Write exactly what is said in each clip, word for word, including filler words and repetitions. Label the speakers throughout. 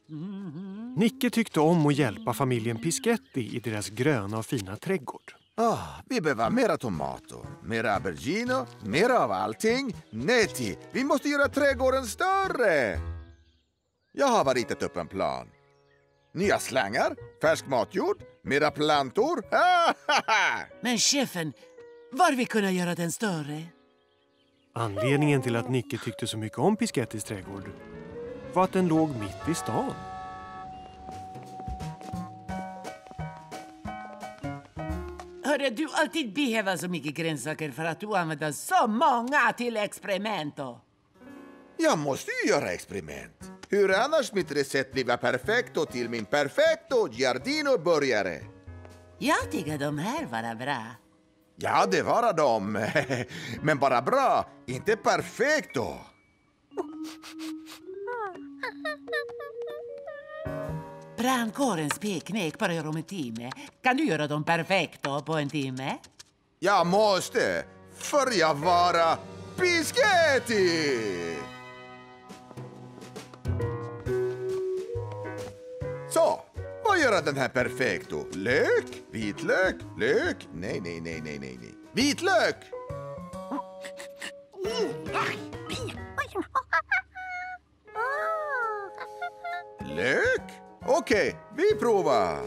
Speaker 1: Nicke tyckte om att hjälpa familjen Pischetti i deras gröna och fina trädgård.
Speaker 2: Oh, vi behöver mera tomater, mera aubergine, mera av allting. Neti, vi måste göra trädgården större. Jag har ritat upp en plan. Nya slangar, färsk matjord, mera plantor.
Speaker 3: Men chefen, var vi kunna göra den större?
Speaker 1: Anledningen till att Nicke tyckte så mycket om Pischettis trädgård var att den låg mitt i stan.
Speaker 3: Hörru, du alltid behöver så mycket grönsaker för att du använder så många till experiment.
Speaker 2: Jag måste ju göra experiment. Hur annars mitt recept blir perfekt och till min perfekto giardino-burgare?
Speaker 3: Jag tycker de här var bra.
Speaker 2: Ja, det var de. Men bara bra, inte perfekto.
Speaker 3: Brandkårens picknick börjar om en timme. Kan du göra dem perfekto på en timme?
Speaker 2: Jag måste, för jag vara Pischetti! Så, vad gör den här perfekto? Lök? Vitlök? Lök? Nej, nej, nej, nej, nej, nej. Vitlök! Lök? Okej, vi provar.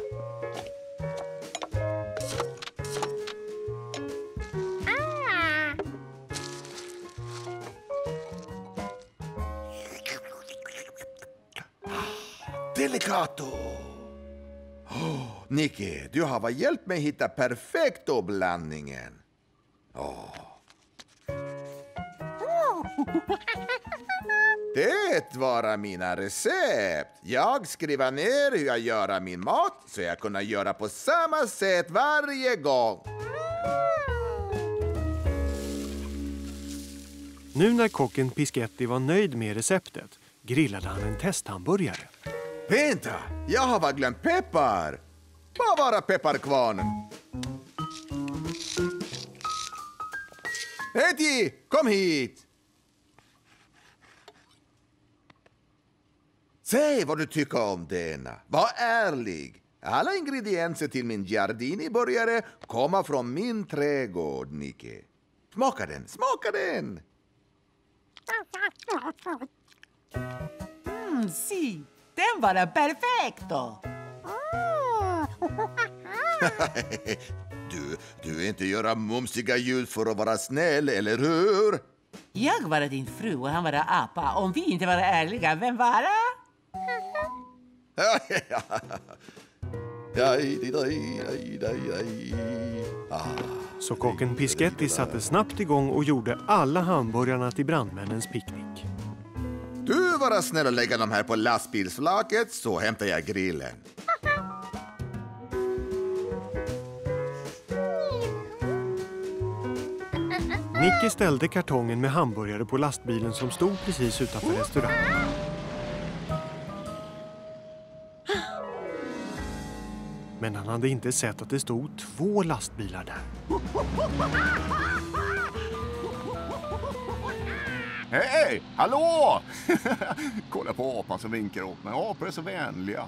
Speaker 2: Delicato! Oh, Nicke, du har hjälpt mig hitta perfekto blandningen. Oh. Det var mina recept. Jag skriver ner hur jag gör min mat så jag kan göra på samma sätt varje gång.
Speaker 1: Nu när kocken Pischetti var nöjd med receptet grillade han en testhamburgare.
Speaker 2: Vänta, jag har glömt peppar. Vad var pepparkvarnen? Eddie, kom hit! Säg vad du tycker om denna. Var ärlig. Alla ingredienser till min giardini-burgare kommer från min trädgård, Nicke. Smaka den, smaka den!
Speaker 3: Mm, si, den var perfekto.
Speaker 2: du, du inte göra mumsiga ljud för att vara snäll, eller hur?
Speaker 3: Jag var din fru och han var apa. Om vi inte var ärliga, vem var det?
Speaker 1: Så kocken Pischetti satte snabbt igång och gjorde alla hamburgarna till brandmännens picknick.
Speaker 2: Du var snäll och lägga dem här på lastbilsflaket så hämtar jag grillen.
Speaker 1: Nicke ställde kartongen med hamburgare på lastbilen som stod precis utanför restaurangen. Men han hade inte sett att det stod två lastbilar där.
Speaker 4: Hej, hallå! Kolla på apan som vinkar åt mig. Apor är så vänliga.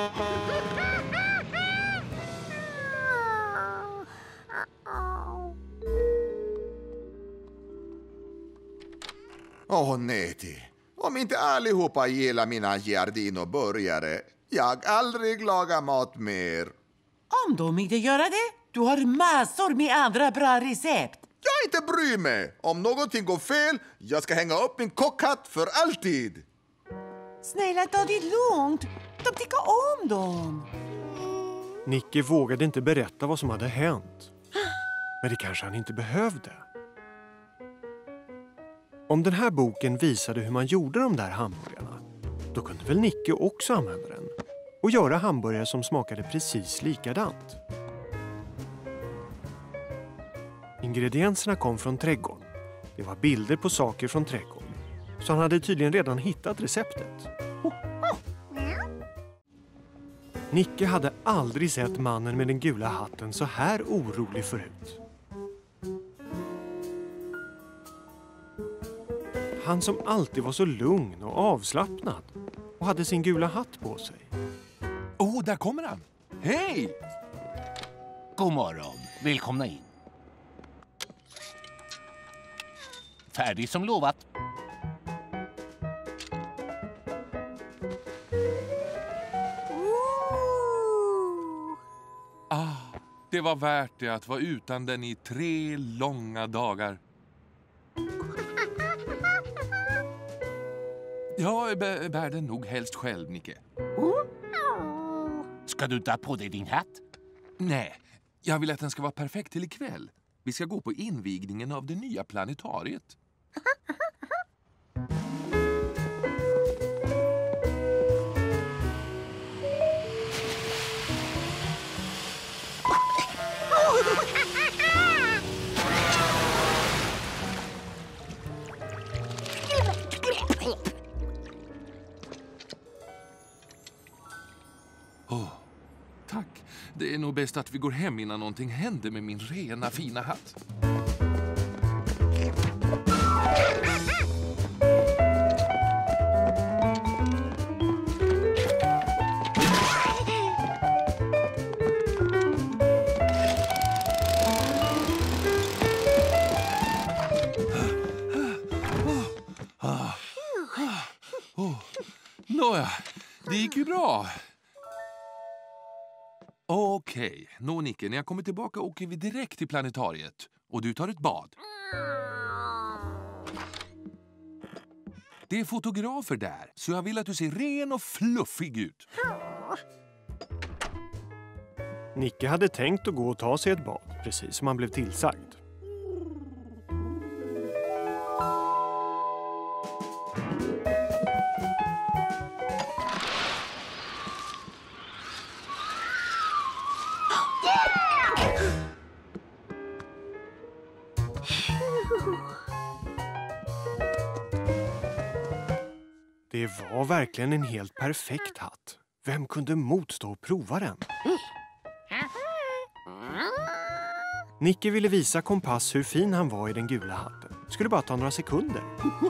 Speaker 2: Åh, oh, Neti. Om inte allihopa gillar mina giardino-burgare, jag aldrig lagar mat mer.
Speaker 3: Om de inte gör det, du har massor med andra bra recept.
Speaker 2: Jag inte bryr mig. Om någonting går fel, jag ska hänga upp min kockhatt för alltid.
Speaker 3: Snälla, ta det lugnt. De tycker om dem.
Speaker 1: Nicke vågade inte berätta vad som hade hänt. Men det kanske han inte behövde. Om den här boken visade hur man gjorde de där hamburgarna, då kunde väl Nicke också använda den och göra hamburgare som smakade precis likadant. Ingredienserna kom från trädgården. Det var bilder på saker från trädgården. Så han hade tydligen redan hittat receptet. Nicke hade aldrig sett mannen med den gula hatten så här orolig förut. Han som alltid var så lugn och avslappnad och hade sin gula hatt på sig.
Speaker 5: Åh, oh, där kommer han. Hej!
Speaker 6: God morgon. Välkomna in. Färdig som lovat.
Speaker 5: Ah, det var värt det att vara utan den i tre långa dagar. Jag bär den nog helst själv, Nicke.
Speaker 6: Ska du ta på dig din hatt?
Speaker 5: Nej, jag vill att den ska vara perfekt till ikväll. Vi ska gå på invigningen av det nya planetariet. Oh, tack. Det är nog bäst att vi går hem innan någonting händer med min rena fina hatt. Nåja, det gick ju bra. Okej, okay. Nå Nicke, när jag kommer tillbaka åker vi direkt till planetariet. Och du tar ett bad. Det är fotografer där, så jag vill att du ser ren och fluffig ut.
Speaker 1: Nicke hade tänkt att gå och ta sig ett bad, precis som han blev tillsagd. Det var verkligen en helt perfekt hatt. Vem kunde motstå att prova den? Nicke ville visa Kompass hur fin han var i den gula hatten. Skulle bara ta några sekunder.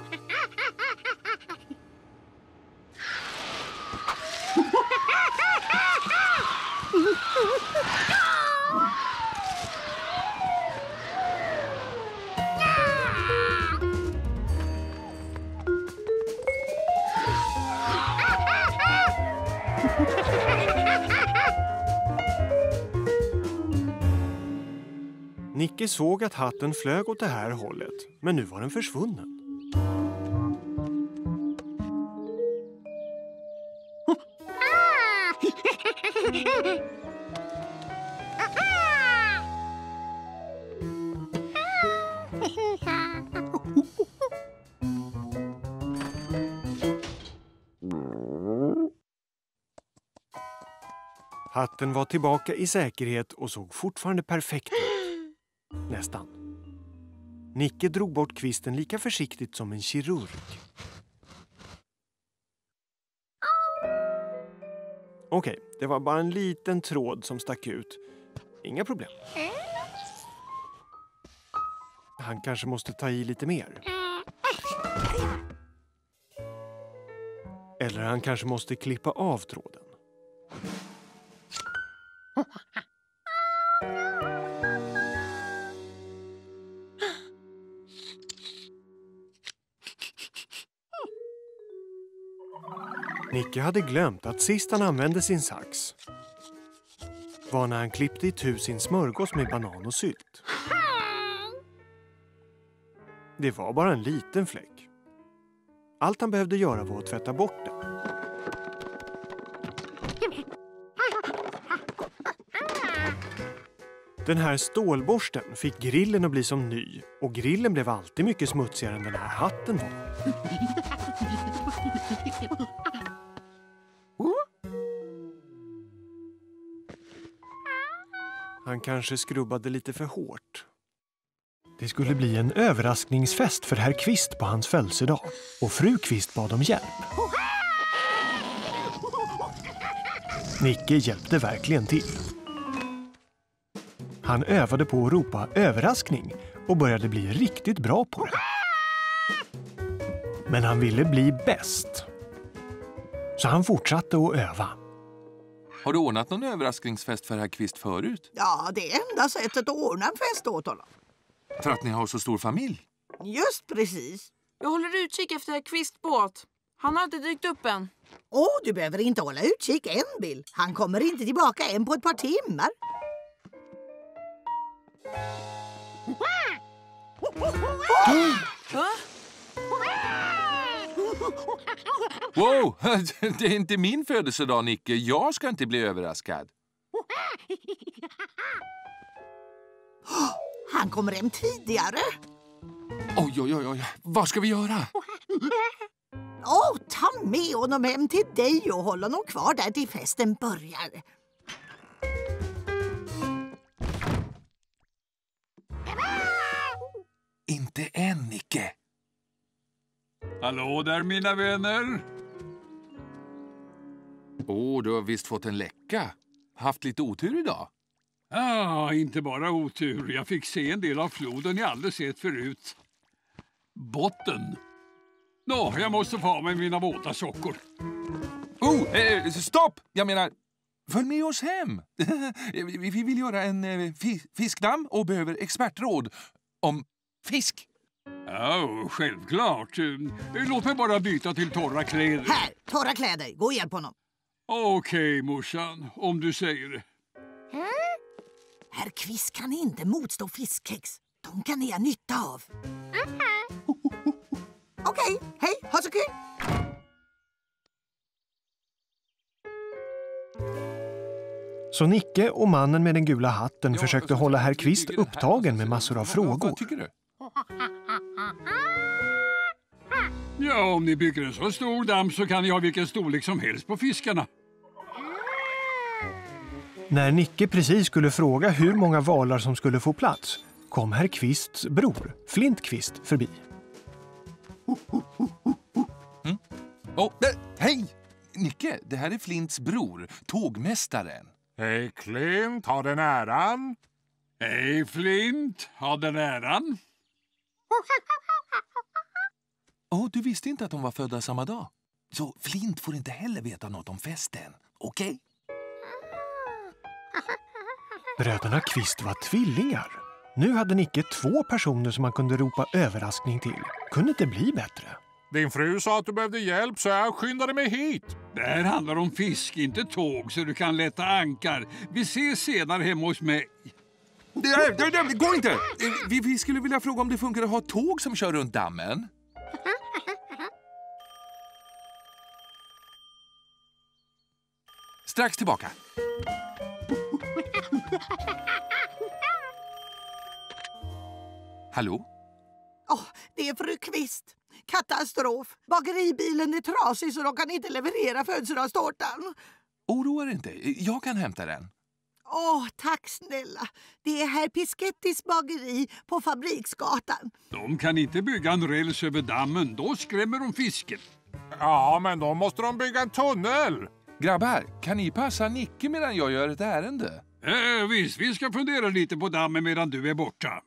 Speaker 1: Nicke såg att hatten flög åt det här hållet, men nu var den försvunnen. Hatten var tillbaka i säkerhet och såg fortfarande perfekt ut. Nästan. Nicke drog bort kvisten lika försiktigt som en kirurg. Okej, det var bara en liten tråd som stack ut. Inga problem. Han kanske måste ta i lite mer. Eller han kanske måste klippa av tråden. Nicke hade glömt att sist han använde sin sax var när han klippte itu sin smörgås med banan och sylt. Det var bara en liten fläck. Allt han behövde göra var att tvätta bort den. Den här stålborsten fick grillen att bli som ny, och grillen blev alltid mycket smutsigare än den här hatten var. Han kanske skrubbade lite för hårt. Det skulle bli en överraskningsfest för herr Kvist på hans födelsedag, och fru Kvist bad om hjälp. Nicke hjälpte verkligen till. Han övade på att ropa överraskning och började bli riktigt bra på det. Men han ville bli bäst. Så han fortsatte att öva.
Speaker 5: Har du ordnat någon överraskningsfest för herr Kvist förut?
Speaker 7: Ja, det är enda sättet att ordna en fest åt honom.
Speaker 5: För att ni har så stor familj?
Speaker 7: Just precis.
Speaker 8: Jag håller utkik efter herr Kvist båt. Han har inte dykt upp än.
Speaker 7: Åh, du behöver inte hålla utkik än, Bill. Han kommer inte tillbaka än på ett par timmar.
Speaker 8: Va?
Speaker 5: Wow, det är inte min födelsedag, Nicke. Jag ska inte bli överraskad.
Speaker 7: Han kommer hem tidigare.
Speaker 5: Oj, oj, oj, oj. Vad ska vi göra?
Speaker 7: Åh, ta med honom hem till dig och håll honom kvar där till festen börjar.
Speaker 5: Inte än, Nicke.
Speaker 9: Hallå där, mina vänner.
Speaker 5: Åh, oh, du har visst fått en läcka. Haft lite otur idag.
Speaker 9: Ah, inte bara otur. Jag fick se en del av floden jag aldrig sett förut. Botten. Nå, jag måste få av mig mina våta sockor.
Speaker 5: Oh, eh, stopp! Jag menar, följ med oss hem. Vi vill göra en eh, fiskdamm och behöver expertråd om fisk.
Speaker 9: Ja, självklart. Låt mig bara byta till torra kläder.
Speaker 7: Här, torra kläder. Gå och hjälp honom.
Speaker 9: Okej, morsan. Om du säger det.
Speaker 7: Herr Kvist kan inte motstå fiskkex. De kan ni ha nytta av. Okej, hej, ha så kul!
Speaker 1: Så Nicke och mannen med den gula hatten
Speaker 5: Ja,
Speaker 1: försökte
Speaker 5: alltså,
Speaker 1: hålla herr
Speaker 5: vi
Speaker 1: Kvist
Speaker 5: bygger det här,
Speaker 1: upptagen
Speaker 5: alltså,
Speaker 1: med massor av
Speaker 5: vad-
Speaker 1: frågor.
Speaker 5: Vad tycker du?
Speaker 9: Ja, om ni bygger en så stor damm så kan ni ha vilken storlek som helst på fiskarna.
Speaker 1: När Nicke precis skulle fråga hur många valar som skulle få plats kom herr Kvists bror, Flintkvist, förbi.
Speaker 5: Mm. Oh, nej, hej! Nicke, det här är Flints bror, tågmästaren.
Speaker 10: Hej Klint, har den äran?
Speaker 9: Hej Flint, ha den äran.
Speaker 5: Oh, du visste inte att de var födda samma dag. Så Flint får inte heller veta något om festen, okej? Okay?
Speaker 1: Bröderna Kvist var tvillingar. Nu hade Nicke två personer som man kunde ropa överraskning till. Kunde inte bli bättre.
Speaker 10: Din fru sa att du behövde hjälp så jag skyndade mig hit.
Speaker 9: Det här handlar om fisk, inte tåg, så du kan lätta ankar. Vi ses senare hemma hos mig.
Speaker 5: Det, det, det, det går inte! Vi, vi skulle vilja fråga om det funkar att ha tåg som kör runt dammen. Strax tillbaka. Hallå?
Speaker 7: Åh, det är fru Kvist. Katastrof. Bageribilen är trasig så de kan inte leverera födelsedagstårtan.
Speaker 5: Oroa dig inte. Jag kan hämta den.
Speaker 7: Åh, tack snälla. Det är herr Piskettis bageri på Fabriksgatan.
Speaker 9: De kan inte bygga en räls över dammen, då skrämmer de fisken.
Speaker 10: Ja, men då måste de bygga en tunnel.
Speaker 5: Grabbar, kan ni passa Nicke medan jag gör ett ärende?
Speaker 9: Äh, visst, vi ska fundera lite på dammen medan du är borta.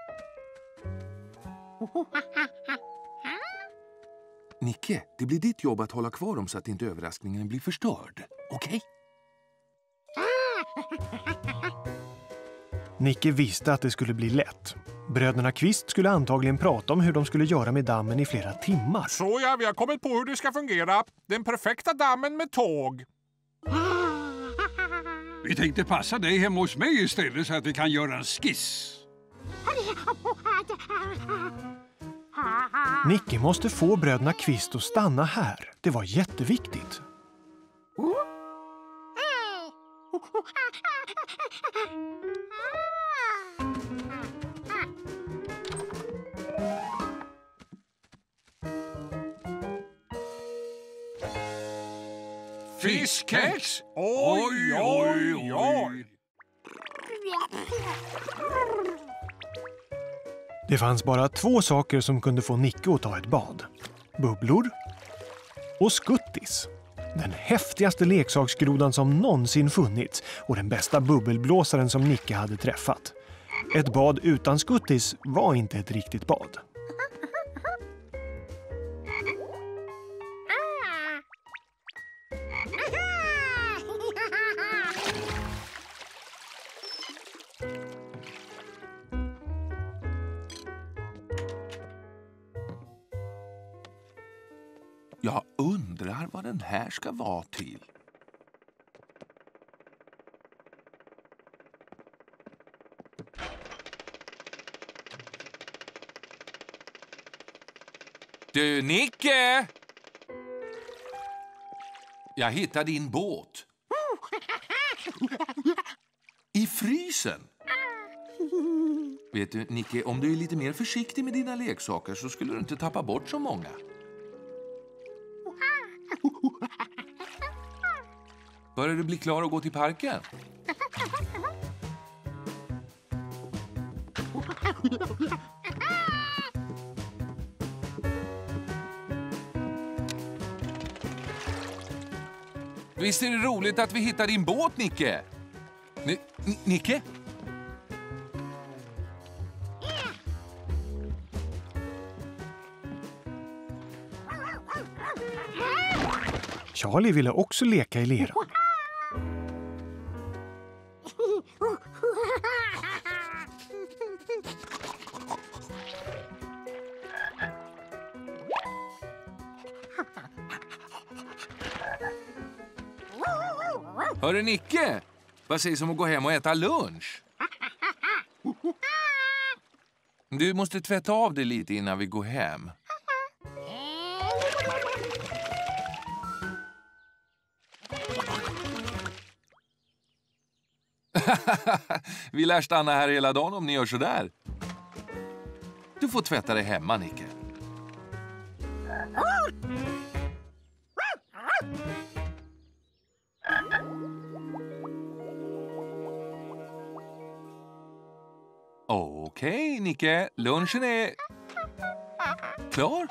Speaker 5: Nicke, det blir ditt jobb att hålla kvar dem så att inte överraskningen blir förstörd. Okej? Okay?
Speaker 1: Nicke visste att det skulle bli lätt. Bröderna Kvist skulle antagligen prata om hur de skulle göra med dammen i flera timmar.
Speaker 10: Så ja, vi har kommit på hur det ska fungera. Den perfekta dammen med tåg.
Speaker 9: Vi tänkte passa dig hemma hos mig istället så att vi kan göra en skiss.
Speaker 1: Nicke måste få bröderna Kvist att stanna här. Det var jätteviktigt.
Speaker 10: Fiskkex? Oj, oj, oj.
Speaker 1: Det fanns bara två saker som kunde få Nicke att ta ett bad. Bubblor och skuttis. Den häftigaste leksaksgrodan som någonsin funnits och den bästa bubbelblåsaren som Nicke hade träffat. Ett bad utan skuttis var inte ett riktigt bad.
Speaker 5: vad den här ska vara till. Du, Nicke! Jag hittade din båt. I frysen. Vet du, Nicke, om du är lite mer försiktig med dina leksaker så skulle du inte tappa bort så många. Börjar du bli klar att gå till parken? Visst är det roligt att vi hittar din båt, Nicke? Ni, Ni, Nicke?
Speaker 1: Charlie ville också leka i leran.
Speaker 5: Hörru, Nicke, vad sägs om att gå hem och äta lunch? Du måste tvätta av dig lite innan vi går hem. Vi lär stanna här hela dagen om ni gör så där. Du får tvätta dig hemma, Nicke. Okej, okay, Nicke. Lunchen är klar.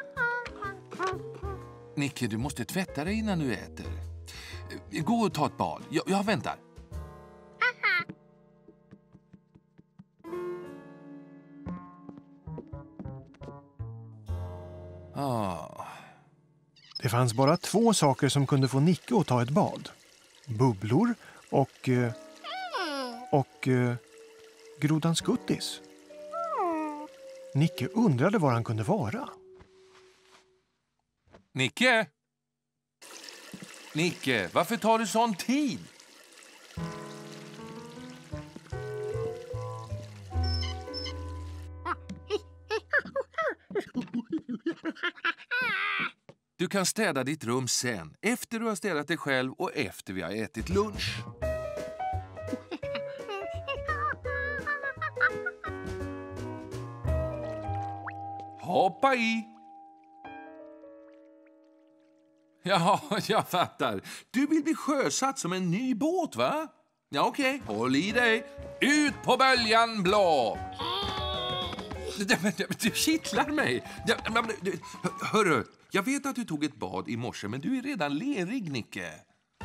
Speaker 5: Nicke, du måste tvätta dig innan du äter. Gå och ta ett bad. Jag, jag väntar. Ah.
Speaker 1: Det fanns bara två saker som kunde få Nicke att ta ett bad. Bubblor och... och... grodan Skuttis. Nicke undrade var han kunde vara.
Speaker 5: Nicke? Nicke, varför tar du sån tid? Du kan städa ditt rum sen, efter du har städat dig själv och efter vi har ätit lunch. Hoppa i! Ja, jag fattar. Du vill bli sjösatt som en ny båt, va? Ja, okej. Okay. Håll i dig. Ut på böljan blå! Du kittlar mig. Hörru, jag vet att du tog ett bad i morse, men du är redan lerig, Nicke.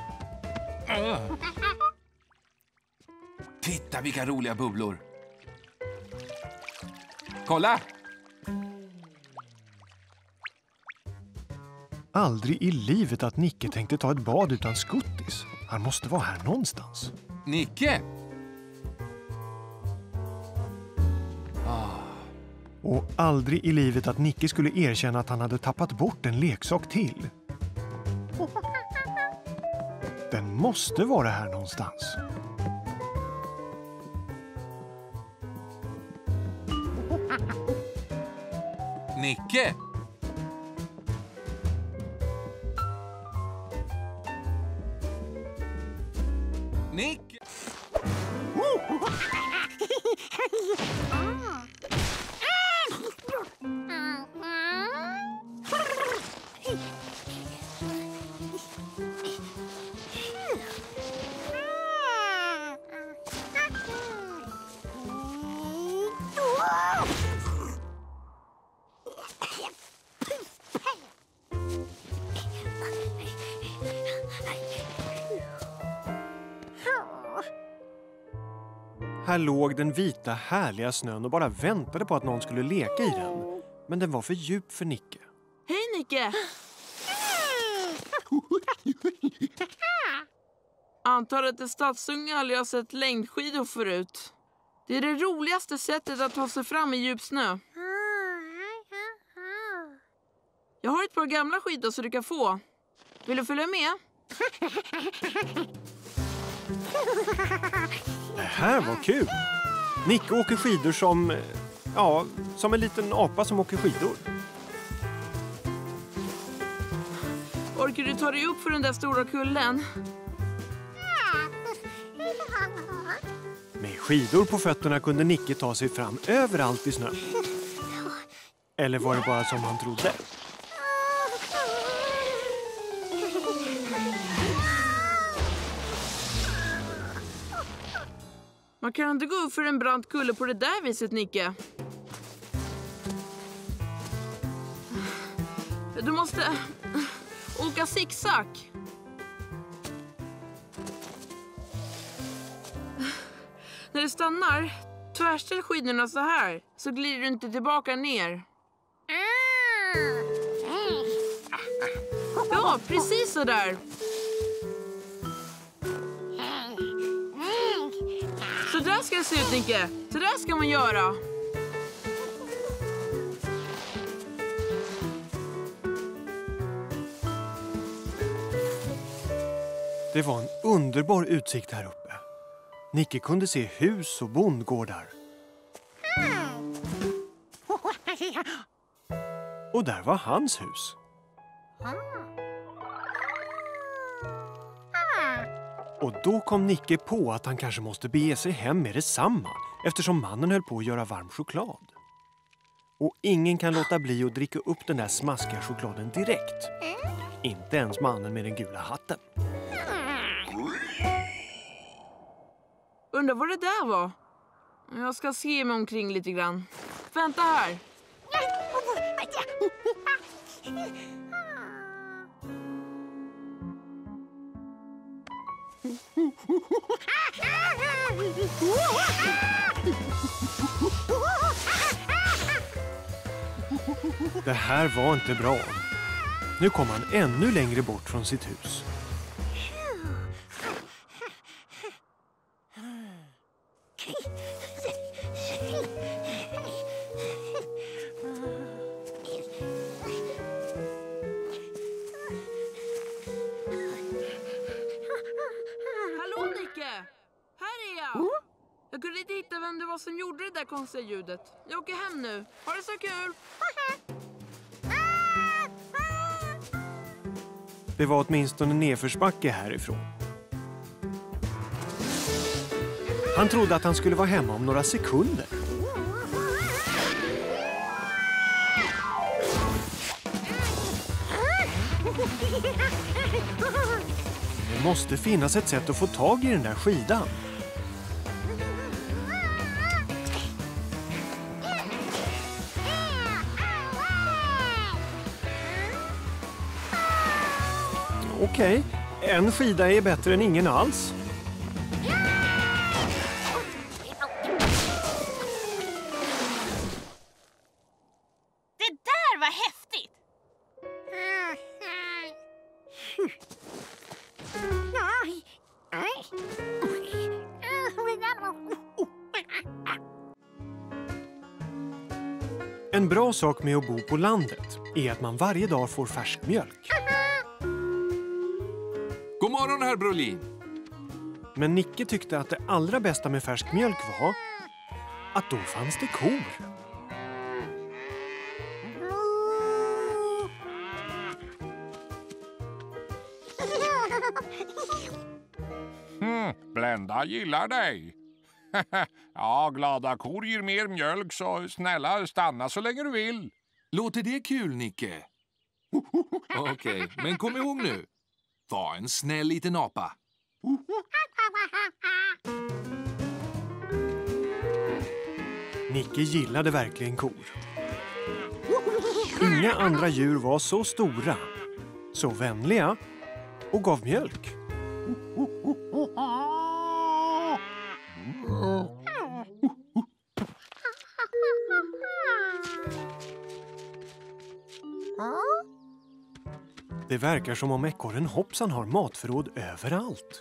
Speaker 5: Titta vilka roliga bubblor. Kolla!
Speaker 1: Aldrig i livet att Nicke tänkte ta ett bad utan Skuttis. Han måste vara här någonstans.
Speaker 5: Nicke!
Speaker 1: Ah. Och aldrig i livet att Nicke skulle erkänna att han hade tappat bort en leksak till. Den måste vara här någonstans.
Speaker 5: Nicke! Nicke!
Speaker 1: Här låg den vita härliga snön och bara väntade på att någon skulle leka i den. Men den var för djup för Nicke.
Speaker 8: Hej, Nicke! Antar att en stadsunge aldrig har sett längdskidor förut. Det är det roligaste sättet att ta sig fram i djup snö. Jag har ett par gamla skidor så du kan få. Vill du följa med?
Speaker 1: Det här var kul. Nicke åker skidor som, ja, som en liten apa som åker skidor.
Speaker 8: Orkar du ta dig upp för den där stora kullen?
Speaker 1: Med skidor på fötterna kunde Nicke ta sig fram överallt i snön. Eller var det bara som han trodde?
Speaker 8: Man kan inte gå upp för en brant kulle på det där viset, Nicke. Du måste åka zigzag. När du stannar, tvärställ skidorna så här, så glider du inte tillbaka ner. Ja, precis så där. Så där ska det se ut, Nicke. Så där ska man göra.
Speaker 1: Det var en underbar utsikt här uppe. Nicke kunde se hus och bondgårdar. Och där var hans hus. Och då kom Nicke på att han kanske måste bege sig hem med detsamma, eftersom mannen höll på att göra varm choklad. Och ingen kan låta bli att dricka upp den där smaskiga chokladen direkt. Inte ens mannen med den gula hatten.
Speaker 8: Undrar vad det där var. Jag ska se mig omkring lite grann. Vänta här.
Speaker 1: Det här var inte bra. Nu kom han ännu längre bort från sitt hus.
Speaker 8: Hallå, Nicke! Här är jag! Jag kunde inte hitta vem det var som gjorde det där konstiga ljudet. Jag åker hem nu. Ha det så kul!
Speaker 1: Det var åtminstone nedförsbacke härifrån. Han trodde att han skulle vara hemma om några sekunder. Det måste finnas ett sätt att få tag i den där skidan. Okej, en skida är bättre än ingen alls.
Speaker 11: Det där var häftigt!
Speaker 1: En bra sak med att bo på landet är att man varje dag får färsk mjölk.
Speaker 5: God morgon, herr Brolin.
Speaker 1: Men Nicke tyckte att det allra bästa med färsk mjölk var att då fanns det kor.
Speaker 10: Hmm, Blenda gillar dig. Ja, glada kor ger mer mjölk, så snälla stanna så länge du vill.
Speaker 5: Låter det kul, Nicke? Okej, okay, men kom ihåg nu. Var en snäll liten apa.
Speaker 1: Nicke gillade verkligen kor. Inga andra djur var så stora, så vänliga och gav mjölk. Det verkar som om ekorren Hoppsan har matförråd överallt.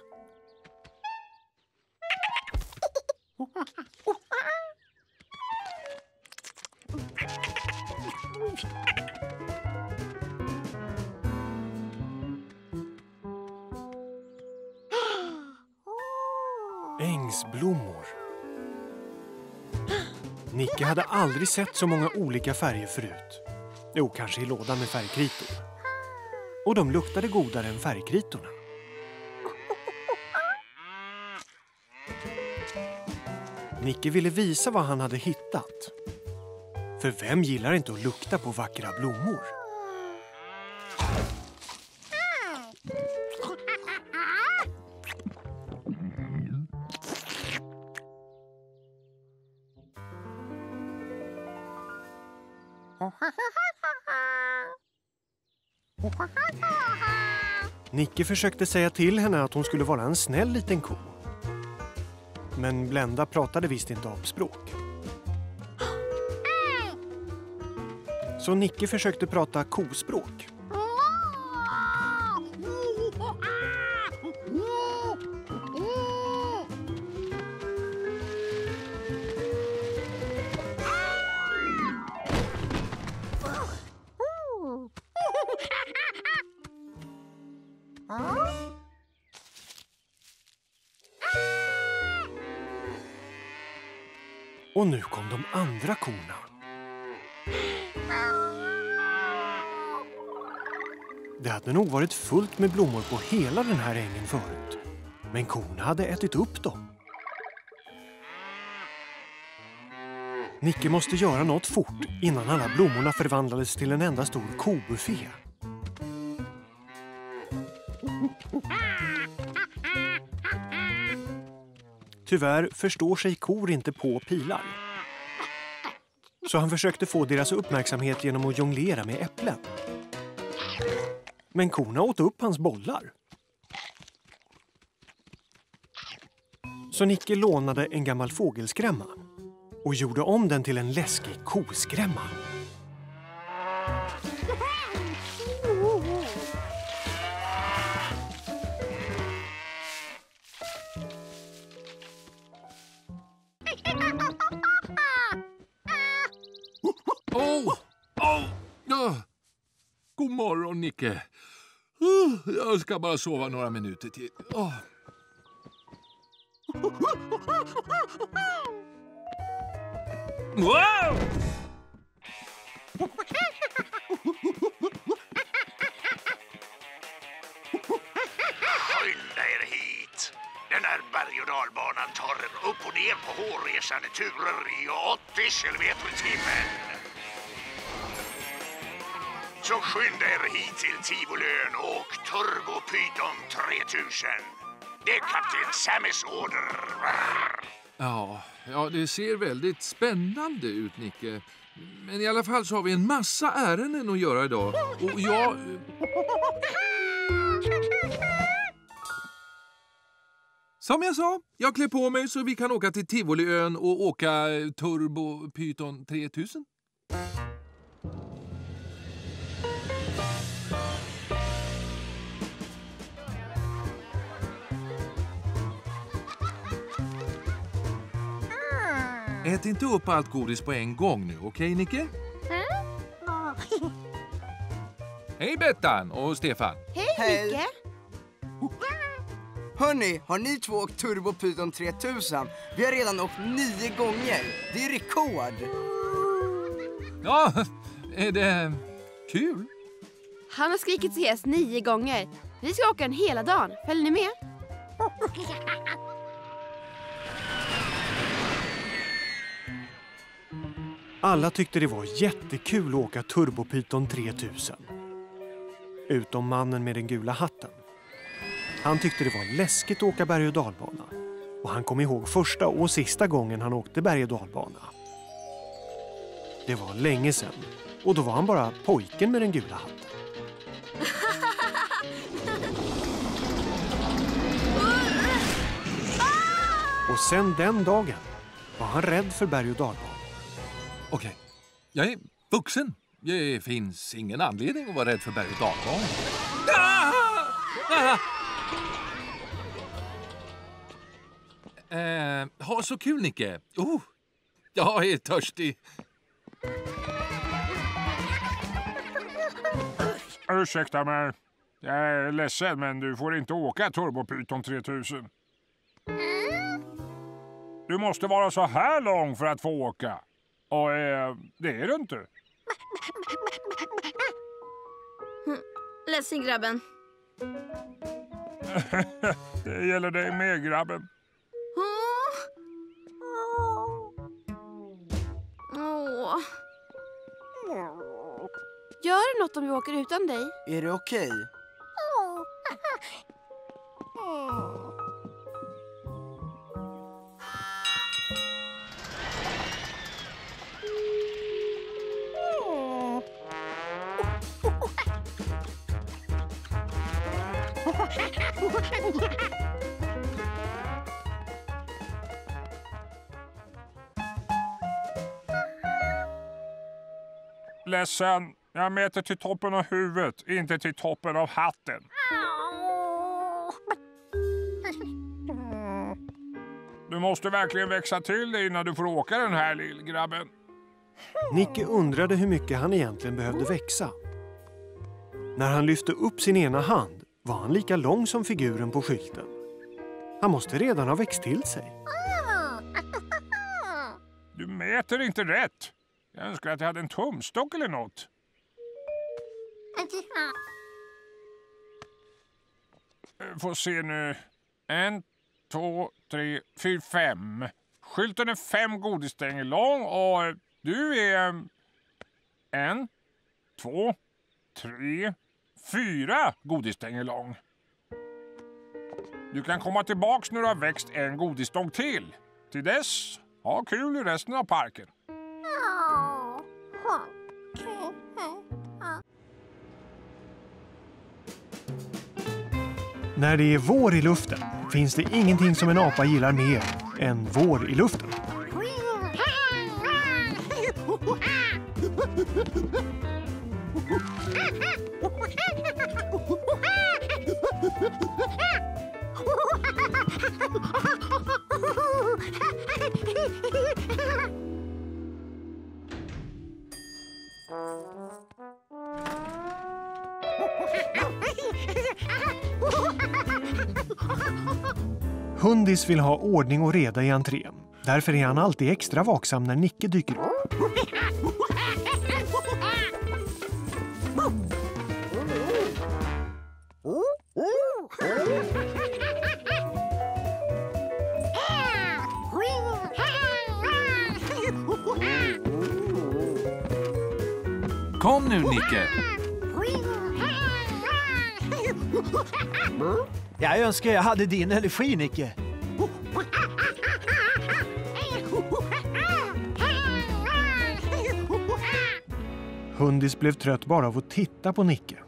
Speaker 1: Godisblommor. Nicke hade aldrig sett så många olika färger förut. Jo, kanske i lådan med färgkritor. Och de luktade godare än färgkritorna. Nicke ville visa vad han hade hittat. För vem gillar inte att lukta på vackra blommor? Nicke försökte säga till henne att hon skulle vara en snäll liten ko. Men Blenda pratade visst inte apspråk. Så Nicke försökte prata kospråk. Och nu kom de andra korna. Det hade nog varit fullt med blommor på hela den här ängen förut. Men korna hade ätit upp dem. Nicke måste göra något fort innan alla blommorna förvandlades till en enda stor kobuffé. Tyvärr förstår sig kor inte på pilar. Så han försökte få deras uppmärksamhet genom att jonglera med äpplen. Men korna åt upp hans bollar. Så Nicke lånade en gammal fågelskrämma och gjorde om den till en läskig koskrämma.
Speaker 5: Oh, oh, oh. God morgon, Nicke. Uh, jag ska bara sova några minuter till. Oh. Wow!
Speaker 12: Skynda er hit. Den här berg- och dalbanan tar er upp och ner på hårresande turer i åttio kilometer i timmen. Så skynda er hit till Tivolön och Turbo Python tre tusen. Det är kapten Sammys order.
Speaker 5: Ja, ja, det ser väldigt spännande ut, Nicke. Men i alla fall så har vi en massa ärenden att göra idag. Och jag... Som jag sa, jag klär på mig så vi kan åka till Tivoliön och åka Turbo Python tre tusen. Ät inte upp allt godis på en gång nu, okej, okay, Nicke? Hej Bettan och Stefan.
Speaker 13: Hej Nicke. Hörrni, har ni två åkt Turbo Python tre tusen? Vi har redan åkt nio gånger. Det är rekord.
Speaker 5: Ja, är det kul?
Speaker 14: Han har skrikit till häst nio gånger. Vi ska åka en hela dagen. Följer ni med?
Speaker 1: Alla tyckte det var jättekul att åka Turbo Python tre tusen. Utom mannen med den gula hatten. Han tyckte det var läskigt att åka berg- och dalbana. Och han kom ihåg första och sista gången han åkte berg- och dalbana. Det var länge sedan. Och då var han bara pojken med den gula hatten. Och sen den dagen var han rädd för berg- och dalbana.
Speaker 5: Okej, okay. Jag är vuxen. Det finns ingen anledning att vara rädd för berg- och dalbana. Ah! Ah! Eh, ha så kul, Nicke. Oh, jag är törstig.
Speaker 10: Ursäkta mig. Jag är ledsen, men du får inte åka Turbo Python tre tusen. Du måste vara så här lång för att få åka. Och eh, det är du inte.
Speaker 14: Ledsen, grabben.
Speaker 10: Det gäller dig med, grabben.
Speaker 14: Åh. Gör det något om vi åker utan dig?
Speaker 13: Är det okej?
Speaker 10: Ledsen, jag mäter till toppen av huvudet, inte till toppen av hatten. Du måste verkligen växa till dig innan du får åka den här lillgrabben.
Speaker 1: Nicke undrade hur mycket han egentligen behövde växa. När han lyfte upp sin ena hand var han lika lång som figuren på skylten. Han måste redan ha växt till sig.
Speaker 10: Du mäter inte rätt. Jag önskar att jag hade en tumstock eller något. Får se nu. En, två, tre, fyra, fem. Skylten är fem godisstänger lång och du är en, två, tre, fyra godisstänger lång. Du kan komma tillbaks när du har växt en godisstång till. Till dess, ha kul i resten av parken.
Speaker 1: När det är vår i luften finns det ingenting som en apa gillar mer än vår i luften. Hundis vill ha ordning och reda i entrén. Därför är han alltid extra vaksam när Nicke dyker upp.
Speaker 5: Kom nu, Nicke.
Speaker 15: Jag önskar jag hade din energi, Nicke.
Speaker 1: Hundis blev trött bara av att titta på Nicke.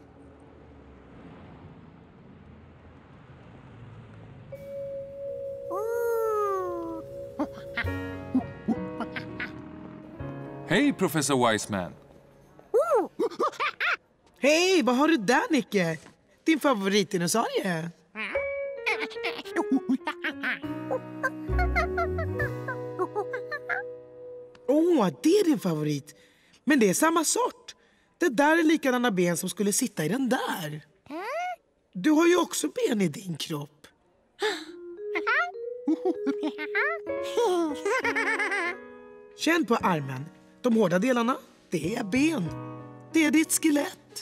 Speaker 5: Hej, professor Wiseman.
Speaker 16: Hej, vad har du där, Nicke? Din favoritdinosaurie? Åh, oh, det är din favorit. Men det är samma sort. Det där är likadana ben som skulle sitta i den där. Du har ju också ben i din kropp. Känn på armen. De hårda delarna, det är ben. Det är ditt skelett.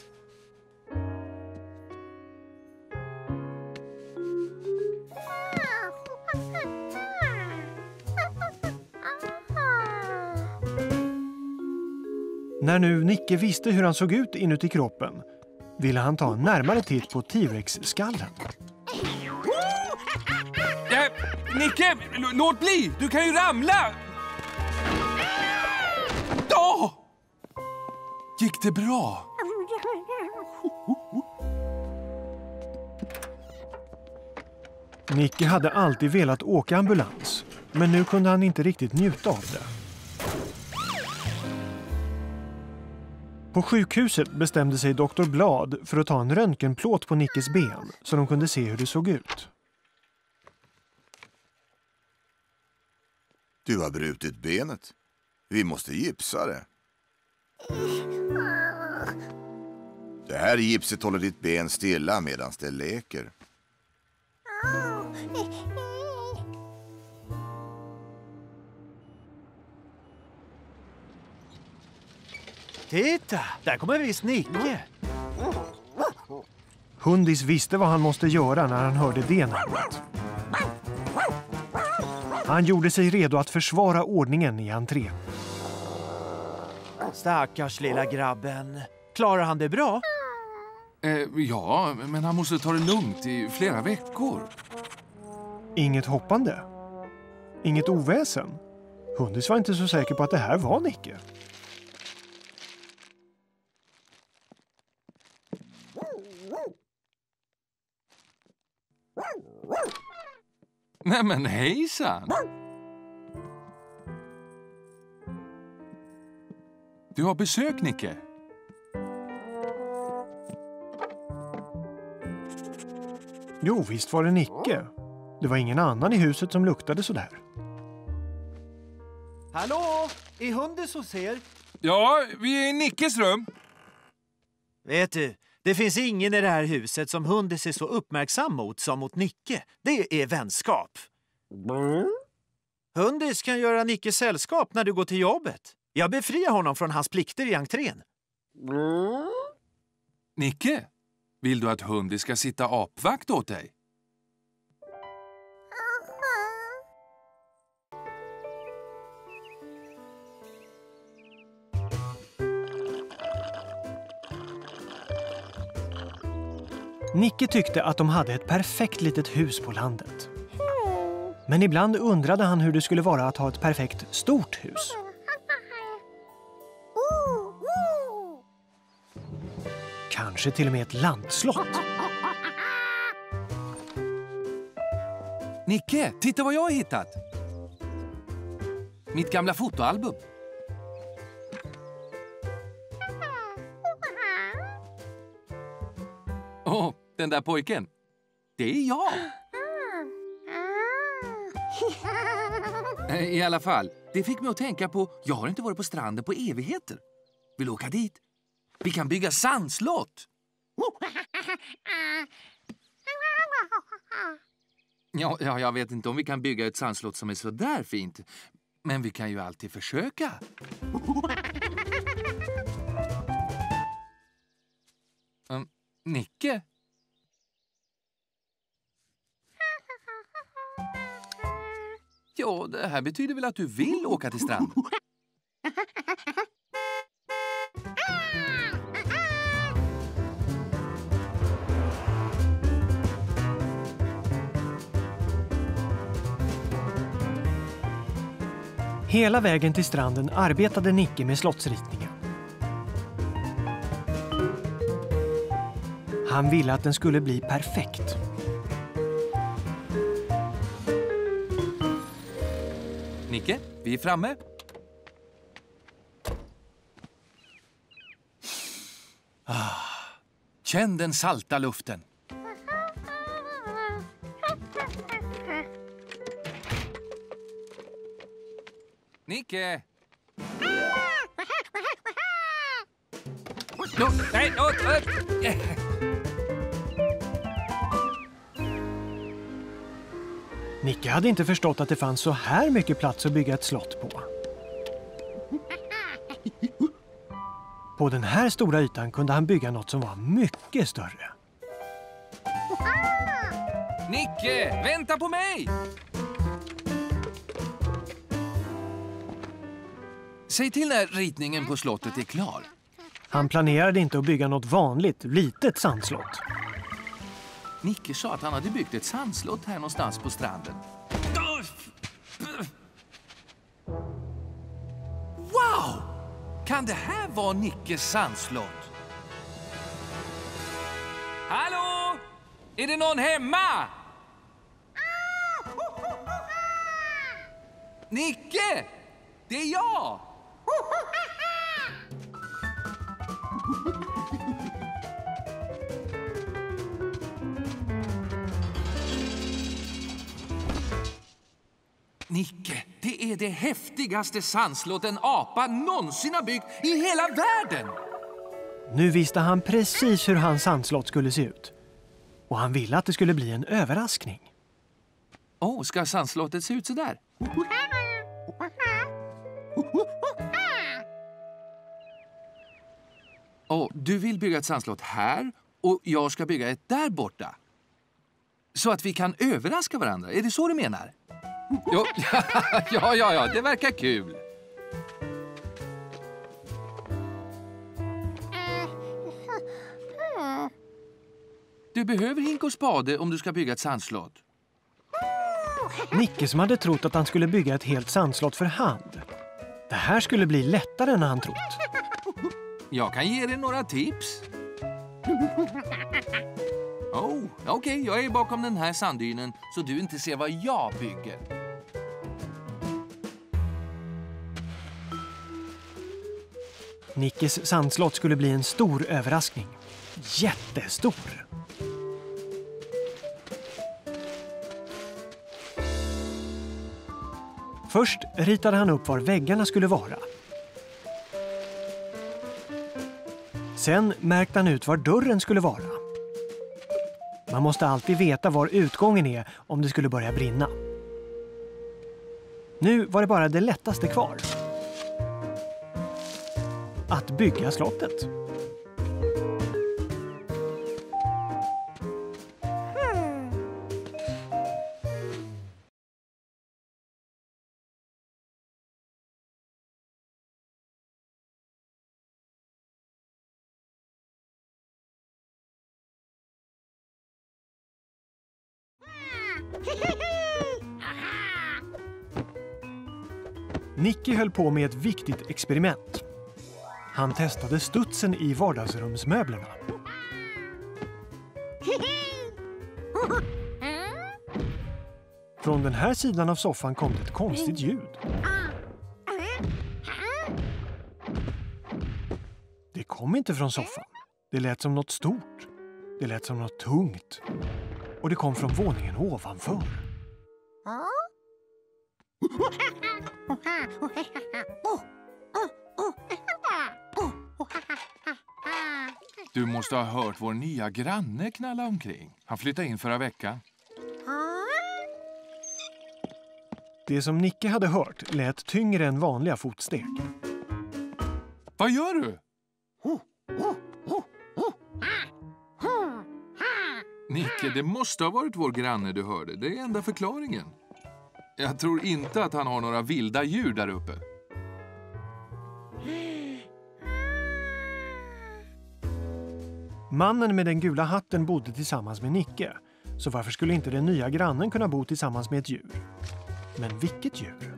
Speaker 1: När nu Nicke visste hur han såg ut inuti kroppen ville han ta en närmare titt på T-Rex-skallen.
Speaker 5: Äh, Nicke, låt bli! Du kan ju ramla! Då! Gick det bra?
Speaker 1: Nicke hade alltid velat åka ambulans, men nu kunde han inte riktigt njuta av det. På sjukhuset bestämde sig doktor Blad för att ta en röntgenplåt på Nickes ben så de kunde se hur det såg ut.
Speaker 2: Du har brutit benet. Vi måste gipsa det. Det här gipset håller ditt ben stilla medan det leker.
Speaker 15: Titta, där kommer visst Nicke.
Speaker 1: Hundis visste vad han måste göra när han hörde det namnet. Han gjorde sig redo att försvara ordningen i entrén.
Speaker 15: Stackars lilla grabben. Klarar han det bra?
Speaker 5: Eh, ja, men han måste ta det lugnt i flera veckor.
Speaker 1: Inget hoppande. Inget oväsen. Hundis var inte så säker på att det här var Nicke.
Speaker 5: Nej men hejsan! Du har besök, Nicke.
Speaker 1: Jo, visst var det Nicke. Det var ingen annan i huset som luktade så där.
Speaker 15: Hallå? Är Hundis hos er?
Speaker 5: Ja, vi är i Nickes rum.
Speaker 15: Vet du, det finns ingen i det här huset som Hundis är så uppmärksam mot som mot Nicke. Det är vänskap. Hundis kan göra Nicke sällskap när du går till jobbet. Jag befriar honom från hans plikter i entrén.
Speaker 5: Nicke, vill du att Hundis ska sitta apvakt åt dig?
Speaker 1: Nicke tyckte att de hade ett perfekt litet hus på landet. Men ibland undrade han hur det skulle vara att ha ett perfekt stort hus. Kanske till och med ett landslott.
Speaker 5: Nicke, titta vad jag har hittat. Mitt gamla fotoalbum. Åh, oh, den där pojken. Det är jag. I alla fall, det fick mig att tänka på, jag har inte varit på stranden på evigheter. Vill du åka dit? Vi kan bygga sandslott. Ja, ja, jag vet inte om vi kan bygga ett sandslott som är så där fint. Men vi kan ju alltid försöka. Um, Nicke? Ja, det här betyder väl att du vill åka till stranden?
Speaker 1: Hela vägen till stranden arbetade Nicke med slottsritningen. Han ville att den skulle bli perfekt.
Speaker 5: Nicke, vi är framme. Ah, känn den salta luften. Nicke! No, nej, no, uh.
Speaker 1: Nicke hade inte förstått att det fanns så här mycket plats att bygga ett slott på. På den här stora ytan kunde han bygga något som var mycket större.
Speaker 5: Nicke, vänta på mig! Säg till när ritningen på slottet är klar.
Speaker 1: Han planerade inte att bygga något vanligt, litet sandslott.
Speaker 5: Nicke sa att han hade byggt ett sandslott här någonstans på stranden. Wow! Kan det här vara Nickes sandslott? Hallå? Är det någon hemma? Nicke! Det är jag! Nicke, det är det häftigaste sandslott en apa någonsin har byggt i hela världen!
Speaker 1: Nu visste han precis hur hans sandslott skulle se ut. Och han ville att det skulle bli en överraskning.
Speaker 5: Åh, oh, ska sandslottet se ut så där? Och du vill bygga ett sandslott här och jag ska bygga ett där borta. Så att vi kan överraska varandra. Är det så du menar? Jo, ja, ja, ja, det verkar kul. Du behöver hink och spade om du ska bygga ett sandslott.
Speaker 1: Nicke som hade trott att han skulle bygga ett helt sandslott för hand. Det här skulle bli lättare än han trott.
Speaker 5: Jag kan ge dig några tips. Oh, okej, okay, jag är bakom den här sanddynen så du inte ser vad jag bygger.
Speaker 1: Nickes sandslott skulle bli en stor överraskning. Jättestor. Först ritade han upp var väggarna skulle vara. Sen märkte han ut var dörren skulle vara. Man måste alltid veta var utgången är om det skulle börja brinna. Nu var det bara det lättaste kvar. Att bygga slottet. Nicke höll på med ett viktigt experiment. Han testade studsen i vardagsrumsmöblerna. Från den här sidan av soffan kom det ett konstigt ljud. Det kom inte från soffan. Det lät som något stort. Det lät som något tungt. Och det kom från våningen ovanför.
Speaker 5: Du måste ha hört vår nya granne knalla omkring. Han flyttade in förra veckan.
Speaker 1: Det som Nicke hade hört lät tyngre än vanliga fotsteg.
Speaker 5: Vad gör du? Nicke, det måste ha varit vår granne du hörde. Det är enda förklaringen. Jag tror inte att han har några vilda djur där uppe.
Speaker 1: Mannen med den gula hatten bodde tillsammans med Nicke. Så varför skulle inte den nya grannen kunna bo tillsammans med ett djur? Men vilket djur?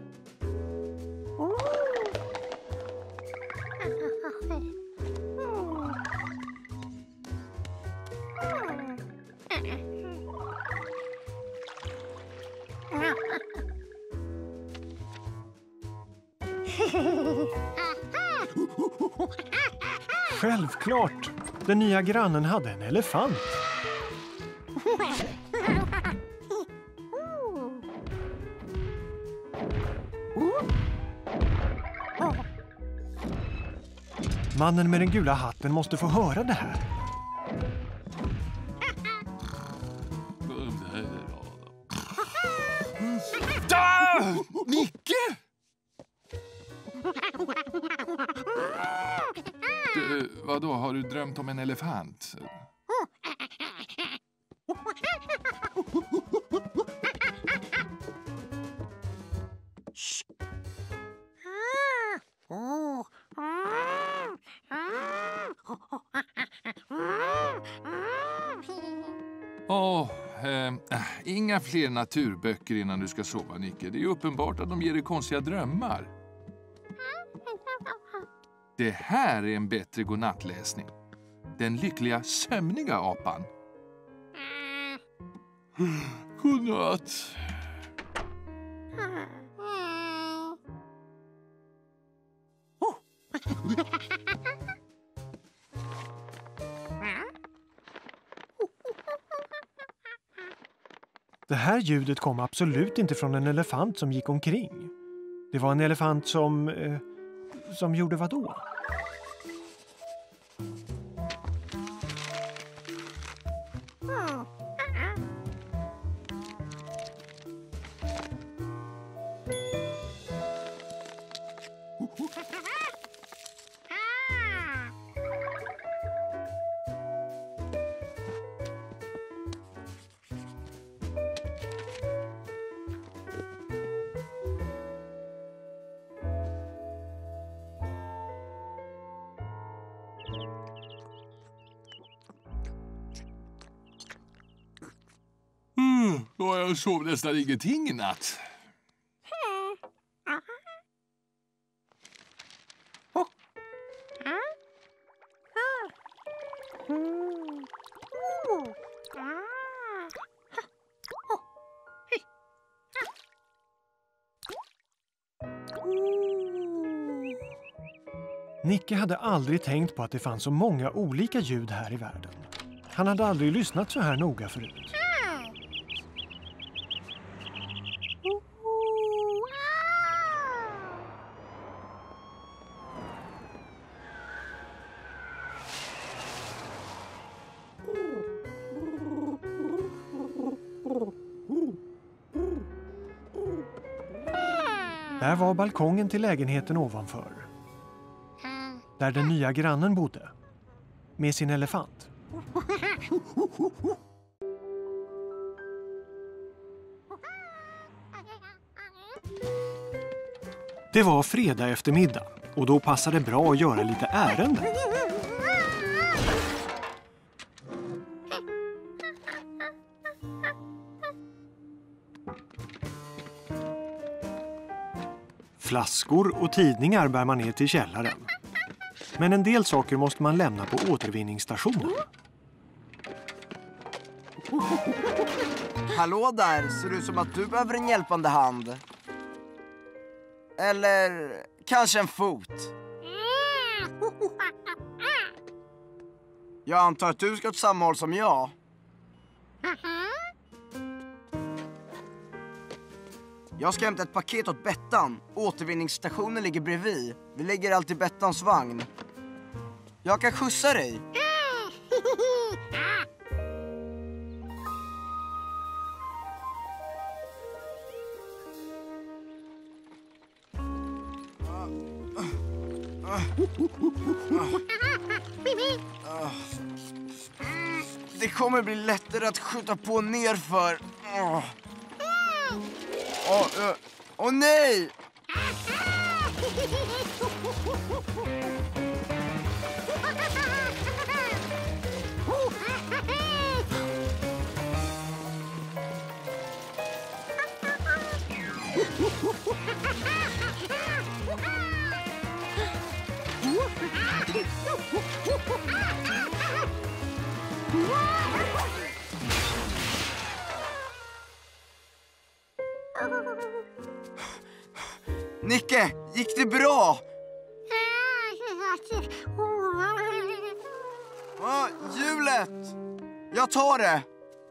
Speaker 1: Självklart! Den nya grannen hade en elefant. Mannen med den gula hatten måste få höra det här.
Speaker 5: Da! Nicke! Du, vadå, har du drömt om en elefant? Åh, oh, eh, inga fler naturböcker innan du ska sova, Nicke. Det är ju uppenbart att de ger dig konstiga drömmar. Det här är en bättre godnattläsning. Den lyckliga, sömniga apan. Godnatt.
Speaker 1: Det här ljudet kom absolut inte från en elefant som gick omkring. Det var en elefant som... Eh, som gjorde vad då?
Speaker 5: Ja, jag sov nästan ingenting i natt.
Speaker 1: Nicke hade aldrig tänkt på att det fanns så många olika ljud här i världen. Han hade aldrig lyssnat så här noga förut. Där var balkongen till lägenheten ovanför. Där den nya grannen bodde. Med sin elefant. Det var fredag eftermiddag och då passade det bra att göra lite ärenden. Flaskor och tidningar bär man ner till källaren. Men en del saker måste man lämna på återvinningsstationen.
Speaker 13: Hallå där, ser det ut som att du behöver en hjälpande hand? Eller kanske en fot? Jag antar att du ska åt samma håll som jag. Jag ska hämta ett paket åt Bettan. Återvinningsstationen ligger bredvid. Vi lägger allt i Bettans vagn. Jag kan skjutsa dig. Det kommer bli lättare att skjuta på nerför. Åh, åh, åh nej! Nicke, gick det bra? Ah, hjulet! Jag tar det!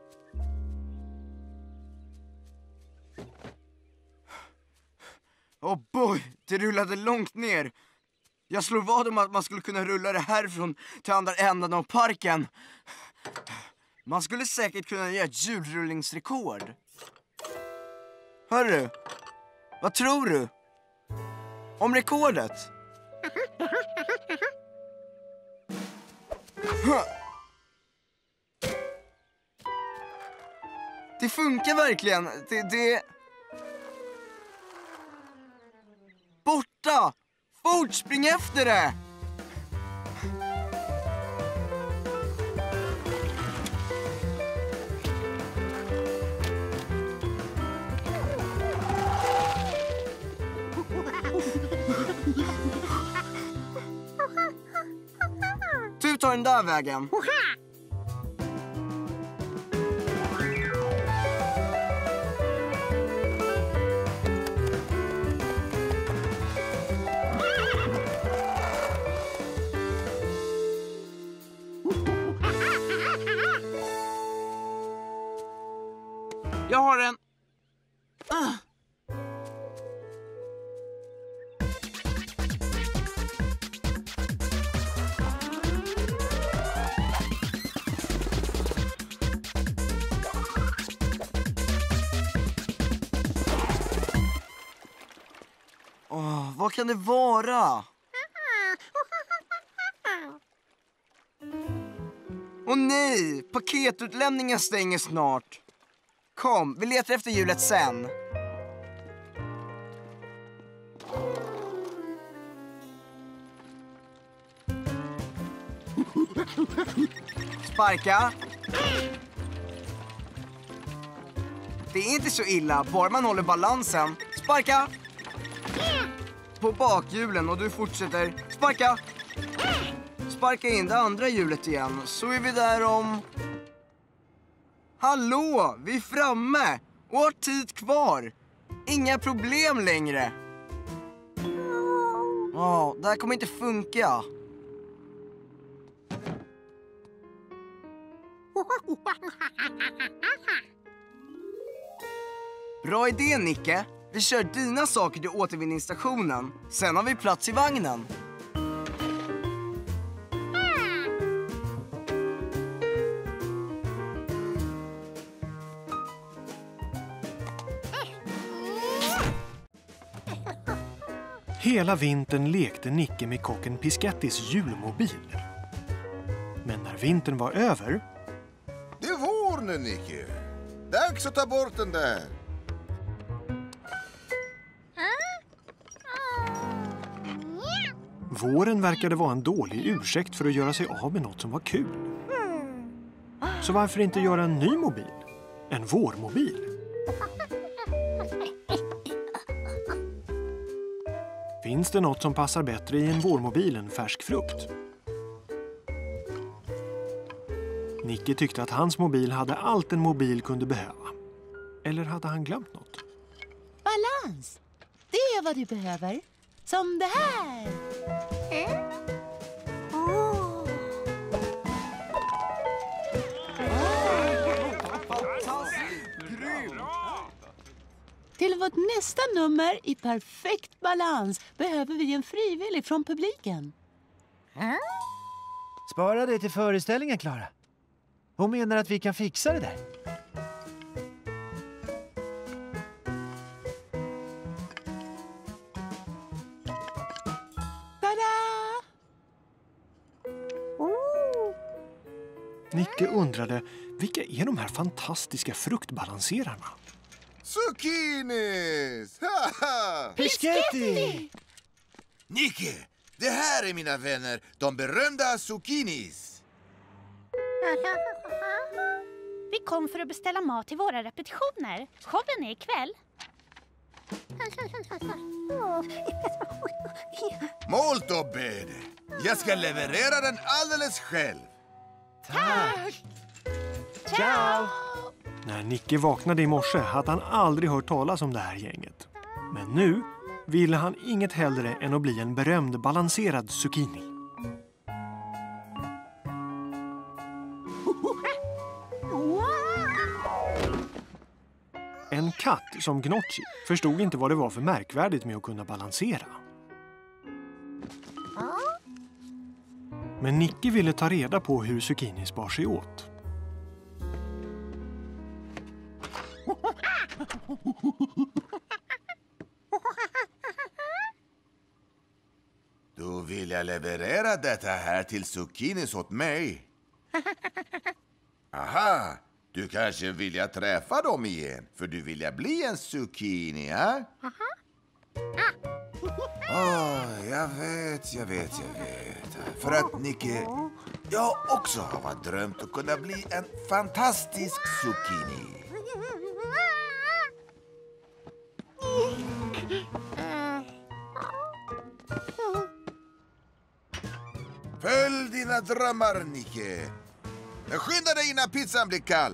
Speaker 13: Åh oh boy, det rullade långt ner. Jag slår vad om att man skulle kunna rulla det härifrån till andra änden av parken. Man skulle säkert kunna göra ett hjulrullningsrekord. Hörru, vad tror du? Om rekordet? Det funkar verkligen. Det, det... Borta! Fort, spring efter det! Du tar den där vägen. Jag har en... Uh. Oh, vad kan det vara? Åh oh, nej, paketutlämningen stänger snart. Kom, vi letar efter hjulet sen. Sparka. Det är inte så illa, bara man håller balansen. Sparka! På bakhjulen och du fortsätter. Sparka! Sparka in det andra hjulet igen, så är vi där om... Hallå, vi är framme! Och har tid kvar. Inga problem längre. Ja, det här kommer inte funka. Bra idé, Nicke. Vi kör dina saker till återvinningsstationen. Sen har vi plats i vagnen.
Speaker 1: Hela vintern lekte Nicke med kocken Piskettis julmobil. Men när vintern var över...
Speaker 2: Det är vår nu, Nicke. Dags att ta bort den där.
Speaker 1: Våren verkade vara en dålig ursäkt för att göra sig av med något som var kul. Så varför inte göra en ny mobil? En vårmobil. Finns det något som passar bättre i en vårmobil än färsk frukt? Nicke tyckte att hans mobil hade allt en mobil kunde behöva. Eller hade han glömt något?
Speaker 17: Balans! Det är vad du behöver. Som det här. Mm. Oh. Till vårt nästa nummer i perfekt balans behöver vi en frivillig från publiken.
Speaker 15: Mm. Spara det till föreställningen, Klara. Hon menar att vi kan fixa det där.
Speaker 1: Nicke undrade, vilka är de här fantastiska fruktbalanserarna?
Speaker 2: Zucchinis!
Speaker 15: Pischetti!
Speaker 2: Nicke, det här är mina vänner, de berömda zucchinis.
Speaker 11: Vi kom för att beställa mat till våra repetitioner. Showen är ikväll.
Speaker 2: Molto bene. Jag ska leverera den alldeles själv.
Speaker 11: Tack!
Speaker 15: Ciao!
Speaker 1: När Nicke vaknade i morse hade han aldrig hört talas om det här gänget. Men nu ville han inget hellre än att bli en berömd balanserad zucchini. En katt som Gnocchi förstod inte vad det var för märkvärdigt med att kunna balansera. Men Nicke ville ta reda på hur zucchinis bar sig åt.
Speaker 2: Då vill jag leverera detta här till zucchinis åt mig. Aha, du kanske vill jag träffa dem igen, för du vill jag bli en zucchini, ha? Åh, oh, jag vet, jag vet, jag vet. För att Nicke, jag också har drömt att kunna bli en fantastisk zucchini. Följ dina drömmar, Nicke. Men skynda dig innan pizzan blir kall.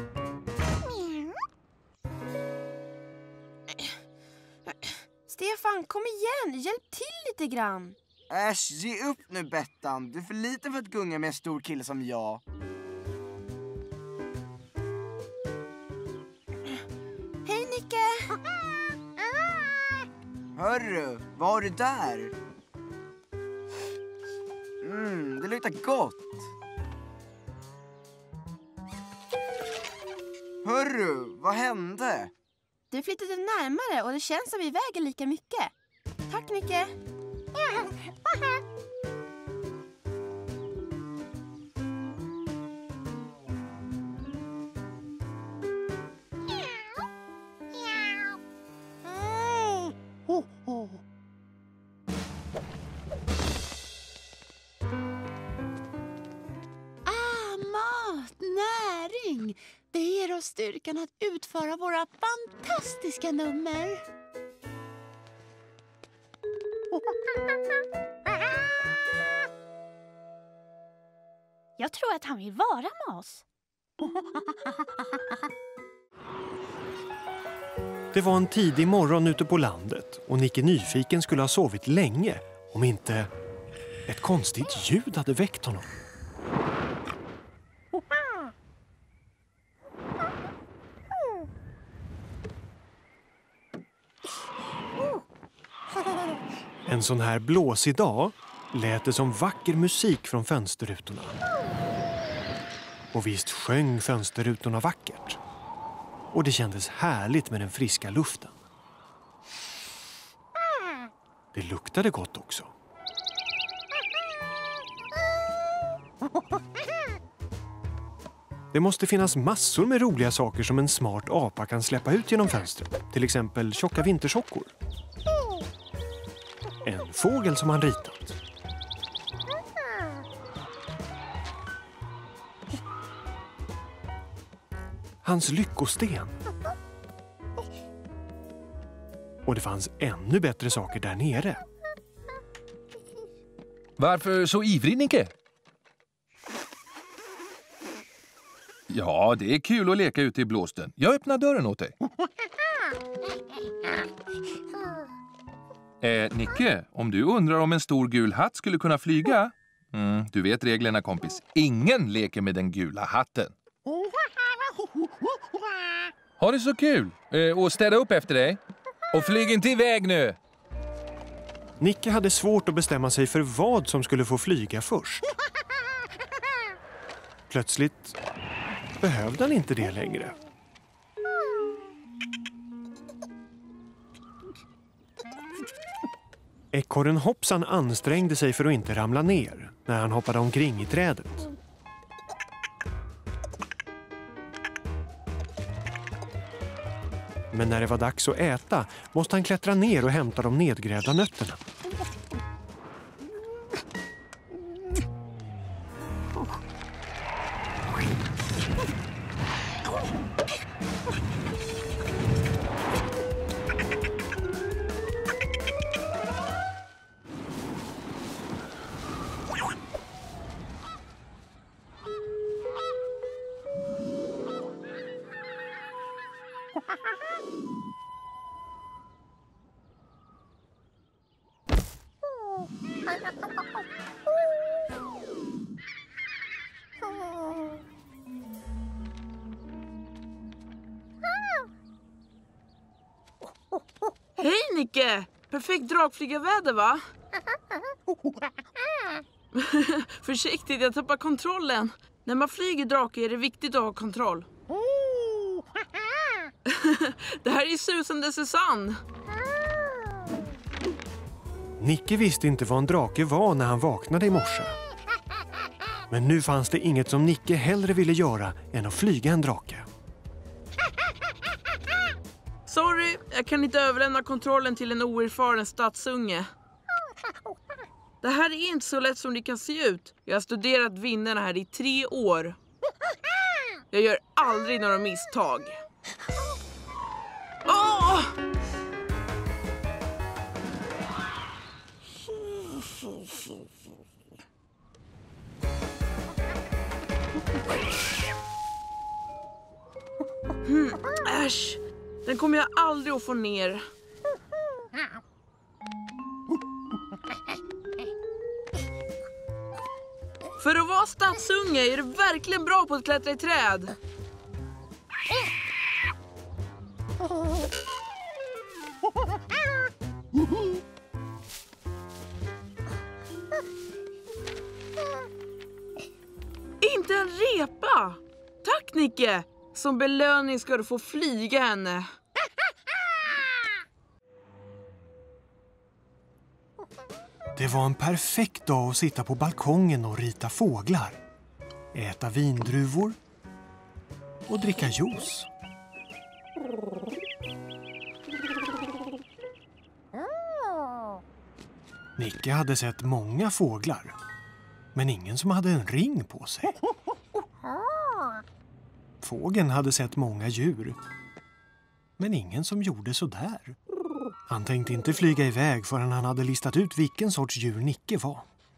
Speaker 14: Stefan, kom igen. Hjälp till lite grann.
Speaker 13: Äsch, ge upp nu, Bettan. Du är för liten för att gunga med en stor kille som jag.
Speaker 14: Hej, Nicke.
Speaker 13: Hörru, vad har du där? Mm, det luktar gott. Hörru, vad hände?
Speaker 14: Du flyttade närmare och det känns som vi väger lika mycket. Tack, Nicke.
Speaker 17: Ah, mat, näring. Det ger oss styrkan att utföra våra fantastiska nummer.
Speaker 11: Jag tror att han vill vara med oss.
Speaker 1: Det var en tidig morgon ute på landet och Nicke nyfiken skulle ha sovit länge om inte ett konstigt ljud hade väckt honom. En sån här blåsig dag lät det som vacker musik från fönsterrutorna. Och visst sjöng fönsterrutorna vackert. Och det kändes härligt med den friska luften. Det luktade gott också. Det måste finnas massor med roliga saker som en smart apa kan släppa ut genom fönstret. Till exempel tjocka vintersockor. En fågel som han ritat. Hans lyckosten. Och det fanns ännu bättre saker där nere.
Speaker 5: Varför så ivrig, Nicke? Ja, det är kul att leka ute i blåsten. Jag öppnar dörren åt dig. Eh, Nicke, om du undrar om en stor gul hatt skulle kunna flyga? Mm, du vet reglerna, kompis. Ingen leker med den gula hatten. Ha det så kul. Eh, och städa upp efter dig. Och flyg inte iväg nu.
Speaker 1: Nicke hade svårt att bestämma sig för vad som skulle få flyga först. Plötsligt behövde han inte det längre. Ekorren Hoppsan ansträngde sig för att inte ramla ner när han hoppade omkring i trädet. Men när det var dags att äta måste han klättra ner och hämta de nedgrävda nötterna.
Speaker 8: Hej Nicke! Perfekt dragflygarväder, va? Försiktigt, jag tappar kontrollen. När man flyger drake är det viktigt att ha kontroll. Det här är susande Susanne.
Speaker 1: Nicke visste inte vad en drake var när han vaknade i morse. Men nu fanns det inget som Nicke hellre ville göra än att flyga en drake.
Speaker 8: Sorry, jag kan inte överlämna kontrollen till en oerfaren stadsunge. Det här är inte så lätt som det kan se ut. Jag har studerat vinnarna här i tre år. Jag gör aldrig några misstag. Åh! Hmm, äsch. Den kommer jag aldrig att få ner. För att vara stadsunge är du verkligen bra på att klättra i träd. Inte en repa! Tack Nicke! Som belöning ska du få flyga henne.
Speaker 1: Det var en perfekt dag att sitta på balkongen och rita fåglar. Äta vindruvor och dricka juice. Nicke hade sett många fåglar, men ingen som hade en ring på sig. fågeln hade sett många djur. Men ingen som gjorde så där. Han tänkte inte flyga iväg förrän han hade listat ut vilken sorts djur Nicke var.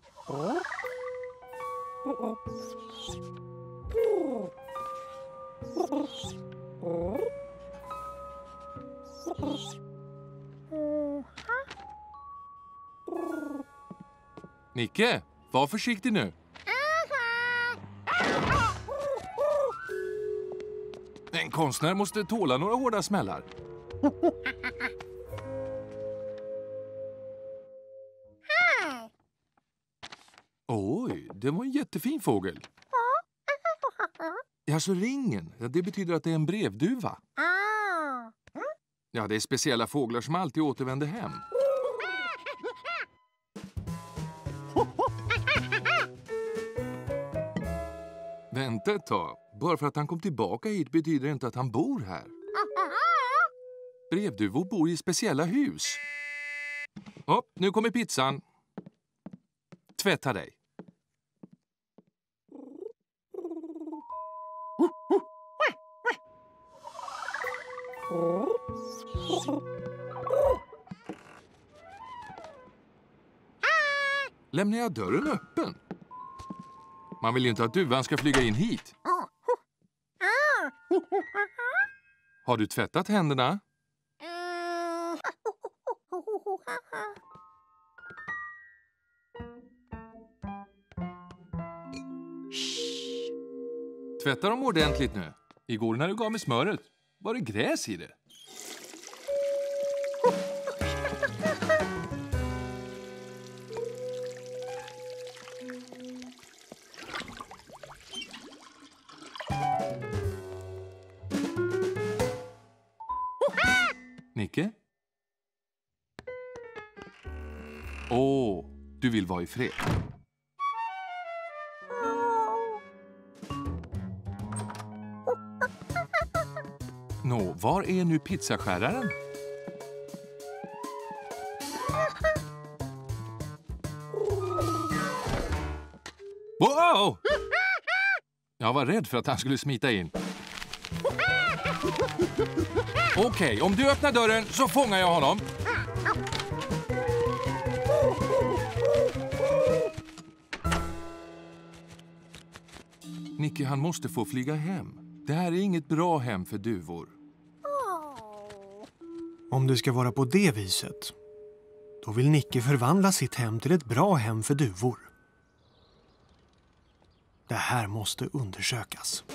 Speaker 5: Nicke, var försiktig nu. En konstnär måste tåla några hårda smällar. Oj, det var en jättefin fågel. Alltså ringen, det betyder att det är en brevduva. Ja, det är speciella fåglar som alltid återvänder hem. Vänta ett tag. Bara för att han kom tillbaka hit betyder det inte att han bor här. Brevduvor bor i speciella hus. Hopp, nu kommer pizzan. Tvätta dig. Lämnar jag dörren öppen? Man vill ju inte att duvan ska flyga in hit. Har du tvättat händerna? Tvätta dem ordentligt nu. Igår när du gav mig smöret var det gräs i det. Nicke? Åh, du vill vara i fred. Nå, var är nu pizzaskäraren? Wow! Jag var rädd för att han skulle smita in. Okej, okay, om du öppnar dörren så fångar jag honom. Nicke, han måste få flyga hem. Det här är inget bra hem för duvor.
Speaker 1: Om det ska vara på det viset, då vill Nicke förvandla sitt hem till ett bra hem för duvor. Det här måste undersökas.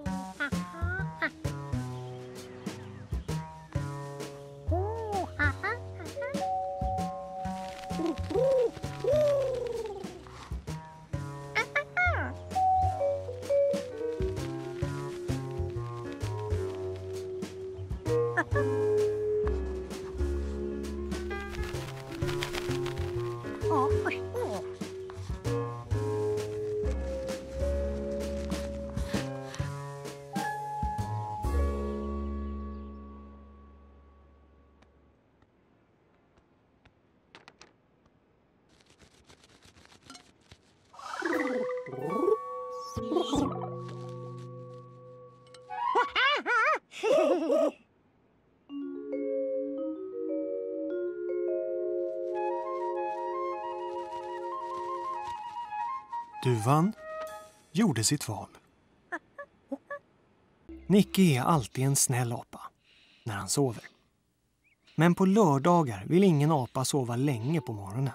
Speaker 1: Duvan gjorde sitt val. Nicke är alltid en snäll apa när han sover. Men på lördagar vill ingen apa sova länge på morgonen.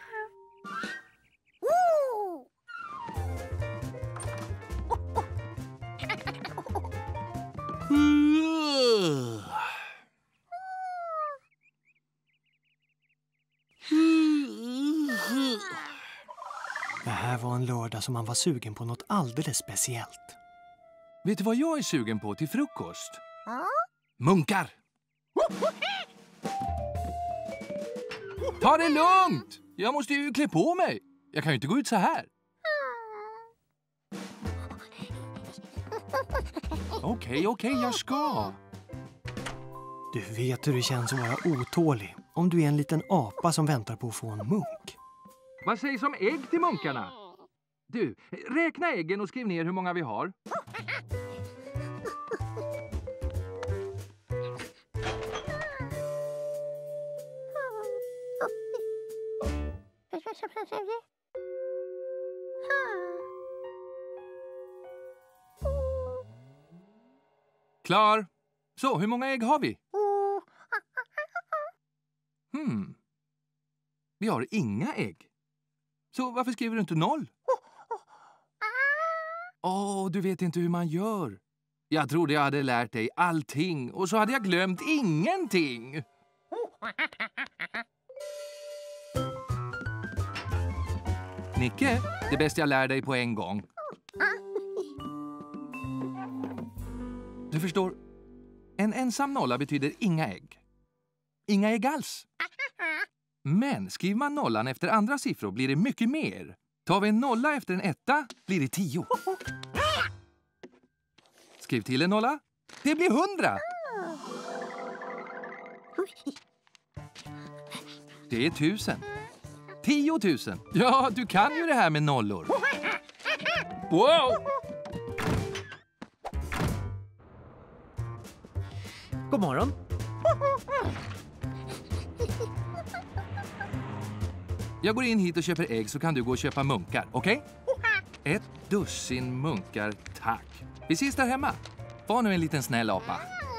Speaker 1: Det här var en lördag som han var sugen på något alldeles speciellt.
Speaker 5: Vet du vad jag är sugen på till frukost? Munkar! Ta det lugnt! Jag måste ju klä på mig. Jag kan ju inte gå ut så här. Okej, okej, okay, jag ska.
Speaker 1: Du vet hur det känns att vara otålig om du är en liten apa som väntar på att få en munk.
Speaker 5: Vad sägs om ägg till munkarna? Du, räkna äggen och skriv ner hur många vi har. Klar. Så, hur många ägg har vi? Hmm. Vi har inga ägg. Så varför skriver du inte noll? Åh, oh, du vet inte hur man gör. Jag trodde jag hade lärt dig allting och så hade jag glömt ingenting. Nicke, det bästa jag lär dig på en gång. Du förstår, en ensam nolla betyder inga ägg. Inga ägg alls. Men skriver man nollan efter andra siffror blir det mycket mer. Tar vi en nolla efter en etta blir det tio. Skriv till en nolla. Det blir hundra. Det är tusen. Tiotusen. Ja, du kan ju det här med nollor. Wow!
Speaker 15: God morgon.
Speaker 5: Jag går in hit och köper ägg så kan du gå och köpa munkar, okej? Okay? Ett dussin munkar, tack. Vi ses där hemma. Var nu en liten snäll apa.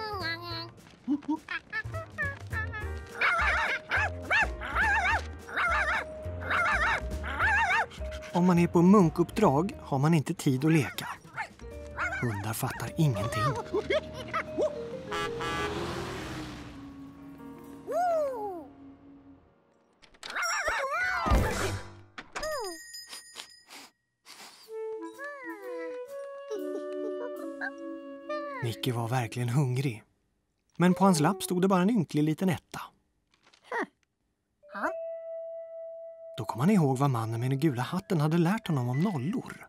Speaker 1: Om man är på munkuppdrag har man inte tid att leka. Hundar fattar ingenting. Nicke var verkligen hungrig. Men på hans lapp stod det bara en ynklig liten etta. Då kom han ihåg vad mannen med den gula hatten hade lärt honom om nollor.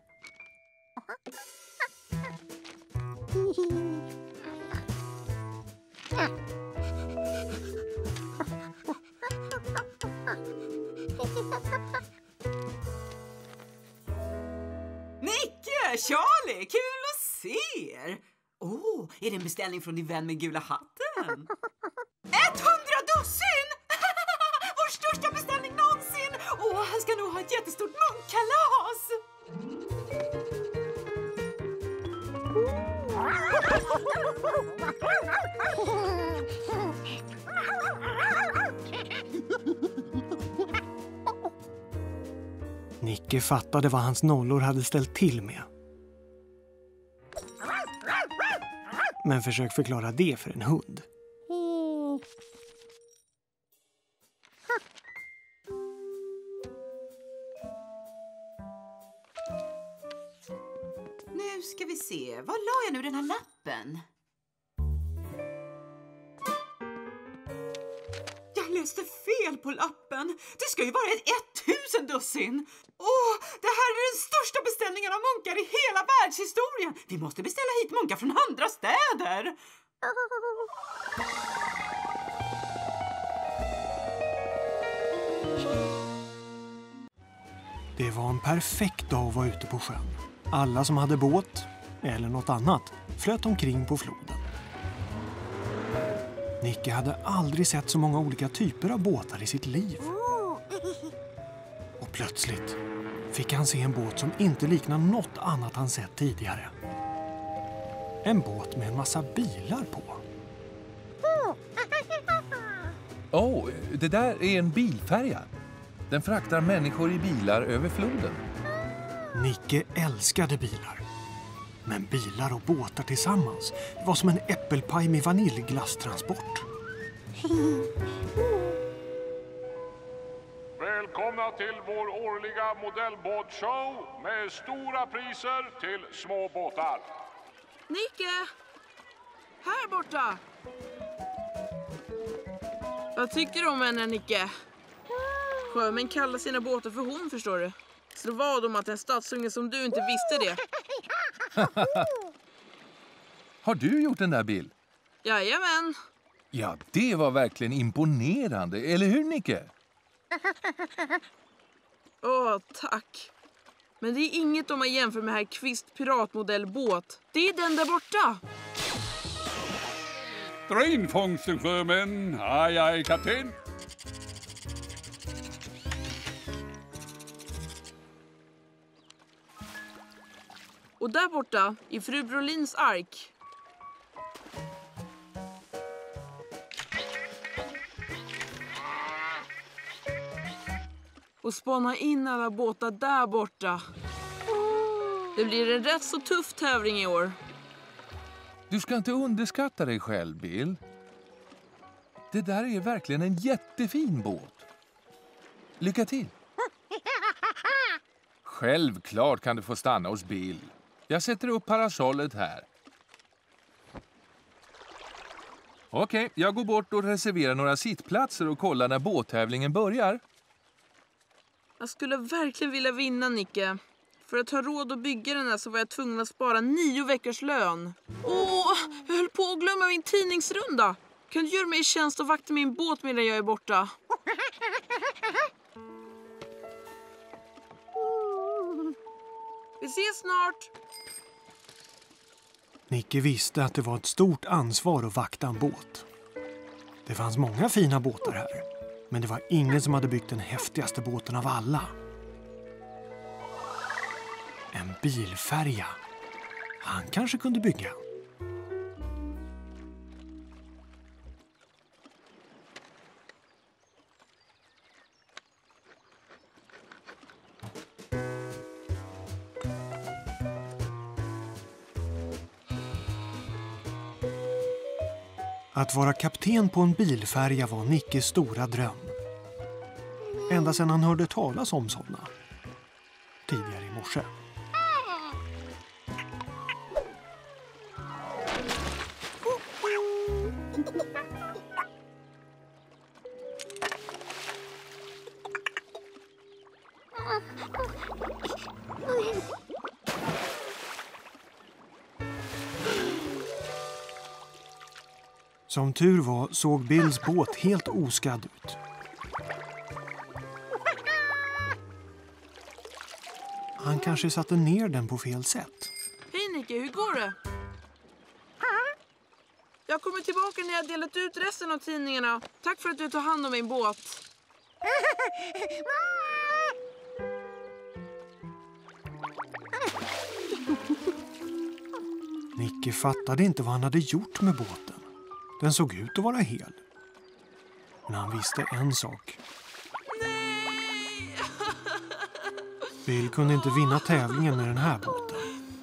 Speaker 18: Nicke, Charlie, kul att se er! Åh, oh, är det en beställning från din vän med gula hatten? etthundra dussin! Vår största beställning någonsin! Åh, oh, han ska nog ha ett jättestort munkkalas!
Speaker 1: Nicke fattade vad hans nollor hade ställt till med. Men försök förklara det för en hund.
Speaker 18: Nu ska vi se. Var la jag nu den här lappen? Jag läste fel på lappen. Det ska ju vara ett ettusen dussin. Åh, det här är den största beställningen av munkar i hela världshistorien. Vi måste beställa hit munkar från andra städer.
Speaker 1: Det var en perfekt dag att vara ute på sjön. Alla som hade båt, eller något annat, flöt omkring på floden. Nicke hade aldrig sett så många olika typer av båtar i sitt liv. Och plötsligt fick han se en båt som inte liknar något annat han sett tidigare. En båt med en massa bilar på.
Speaker 5: Åh, oh, det där är en bilfärja. Den fraktar människor i bilar över floden.
Speaker 1: Nicke älskade bilar. Men bilar och båtar tillsammans var som en äppelpaj med vaniljglasstransport.
Speaker 10: Välkomna till vår årliga modellbåtshow med stora priser till små båtar.
Speaker 8: Nicke! Här borta! Vad tycker du om henne, Nicke? Sjömän kallar sina båtar för hon, förstår du. Slå vad om att en stadsunge som du inte visste det.
Speaker 5: Har du gjort den där, Bill?
Speaker 8: Jajamän.
Speaker 5: Ja, det var verkligen imponerande. Eller hur, Nicke?
Speaker 8: Åh, tack. Men det är inget om man jämför med här Kvist piratmodellbåt. Det är den där borta.
Speaker 9: Dra in fångsten, sjömän. Aj, aj, kapten.
Speaker 8: Och där borta, i fru Brolins ark. Och spana in alla båtar där borta. Det blir en rätt så tuff tävling i år.
Speaker 5: Du ska inte underskatta dig själv, Bill. Det där är verkligen en jättefin båt. Lycka till! Självklart kan du få stanna hos Bill. Jag sätter upp parasollet här. Okej, jag går bort och reserverar några sittplatser och kollar när båttävlingen börjar.
Speaker 8: Jag skulle verkligen vilja vinna, Nicke. För att ha råd att bygga den här så var jag tvungen att spara nio veckors lön. Åh, jag höll på att glömma min tidningsrunda. Kan du göra mig i tjänst och vakta min båt medan jag är borta? Vi ses snart!
Speaker 1: Nicke visste att det var ett stort ansvar att vakta en båt. Det fanns många fina båtar här, men det var ingen som hade byggt den häftigaste båten av alla. En bilfärja. Han kanske kunde bygga. Att vara kapten på en bilfärja var Nickes stora dröm. Ända sedan han hörde talas om sådana. Tidigare i morse. Som tur var såg Bills båt helt oskadd ut. Han kanske satte ner den på fel sätt.
Speaker 8: Hej Nicke, hur går det? Jag kommer tillbaka när jag delat ut resten av tidningarna. Tack för att du tar hand om min båt.
Speaker 1: Nicke fattade inte vad han hade gjort med båten. Den såg ut att vara hel. Men han visste en sak.
Speaker 8: Nej!
Speaker 1: Bill kunde inte vinna tävlingen med den här båten.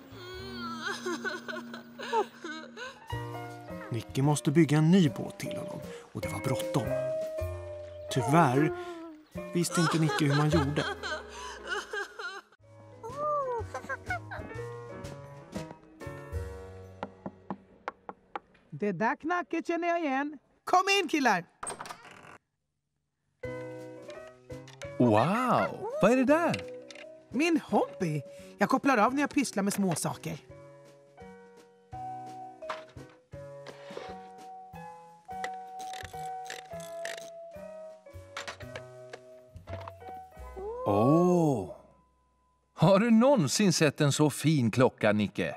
Speaker 1: Nicke måste bygga en ny båt till honom och det var bråttom. Tyvärr visste inte Nicke hur man gjorde.
Speaker 16: Det där knacket känner jag igen. Kom in killar!
Speaker 5: Wow, vad är det där?
Speaker 16: Min hobby. Jag kopplar av när jag pysslar med små saker.
Speaker 5: Åh! Oh. Har du någonsin sett en så fin klocka, Nicke?